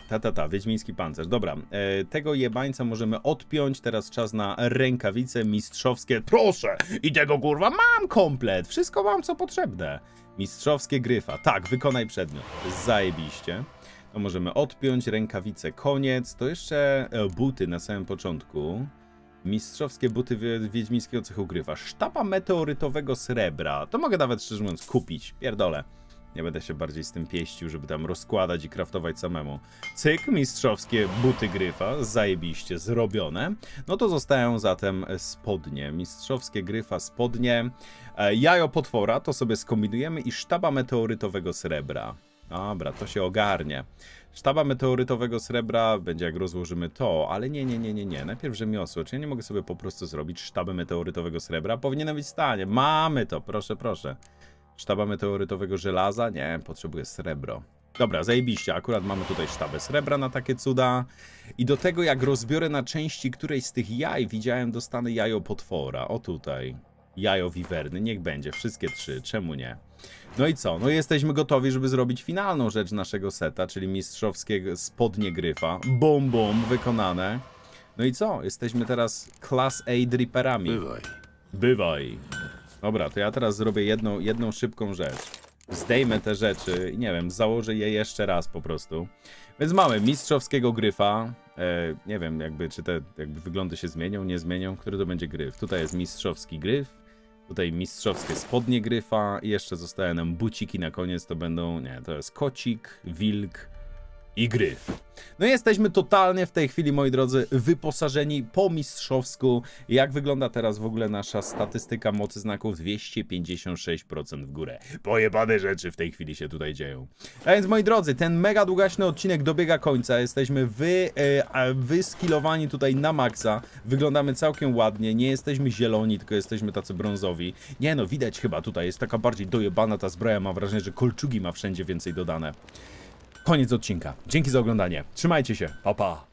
Ta, ta, ta, wiedźmiński pancerz. Dobra, e, tego jebańca możemy odpiąć. Teraz czas na rękawice mistrzowskie. Proszę! I tego kurwa mam komplet! Wszystko mam, co potrzebne. Mistrzowskie gryfa. Tak, wykonaj przedmiot. Zajebiście. To możemy odpiąć, rękawice, koniec. To jeszcze e, buty na samym początku. Mistrzowskie buty wiedźmińskiego cechu gryfa. Sztaba meteorytowego srebra. To mogę nawet, szczerze mówiąc, kupić. Pierdolę. Nie będę się bardziej z tym pieścił, żeby tam rozkładać i kraftować samemu. Cyk, mistrzowskie buty gryfa. Zajebiście zrobione. No to zostają zatem spodnie. Mistrzowskie gryfa, spodnie. E, jajo potwora, to sobie skombinujemy. I sztaba meteorytowego srebra. Dobra, to się ogarnie. Sztaba meteorytowego srebra będzie jak rozłożymy to, ale nie, nie, nie, nie, nie. Najpierw rzemiosło. Czy ja nie mogę sobie po prostu zrobić sztaby meteorytowego srebra? Powinienem być w stanie. Mamy to, proszę, proszę. Sztaba meteorytowego żelaza? Nie, potrzebuję srebro. Dobra, zajebiście. Akurat mamy tutaj sztabę srebra na takie cuda. I do tego jak rozbiorę na części którejś z tych jaj, widziałem, dostanę jajo potwora. O tutaj. Jajo wiwerny. Niech będzie. Wszystkie trzy. Czemu nie? No i co? No jesteśmy gotowi, żeby zrobić finalną rzecz naszego seta, czyli mistrzowskie spodnie gryfa. Bum, bum. Wykonane. No i co? Jesteśmy teraz Class A dripperami. Bywaj. Bywaj. Dobra, to ja teraz zrobię jedną, jedną szybką rzecz. Zdejmę te rzeczy i nie wiem, założę je jeszcze raz po prostu. Więc mamy mistrzowskiego gryfa. E, nie wiem, jakby czy te jakby wyglądy się zmienią, nie zmienią. Który to będzie gryf? Tutaj jest mistrzowski gryf. Tutaj mistrzowskie spodnie gryfa. I jeszcze zostają nam buciki na koniec. To będą, nie, to jest kocik, wilk i gryf. No i jesteśmy totalnie w tej chwili, moi drodzy, wyposażeni po mistrzowsku. Jak wygląda teraz w ogóle nasza statystyka mocy znaków? dwieście pięćdziesiąt sześć procent w górę. Pojebane rzeczy w tej chwili się tutaj dzieją. A więc, moi drodzy, ten mega długaśny odcinek dobiega końca. Jesteśmy wy, e, wyskillowani tutaj na maksa. Wyglądamy całkiem ładnie. Nie jesteśmy zieloni, tylko jesteśmy tacy brązowi. Nie no, widać chyba tutaj. Jest taka bardziej dojebana ta zbroja. Mam wrażenie, że kolczugi ma wszędzie więcej dodane. Koniec odcinka. Dzięki za oglądanie. Trzymajcie się. Pa, pa.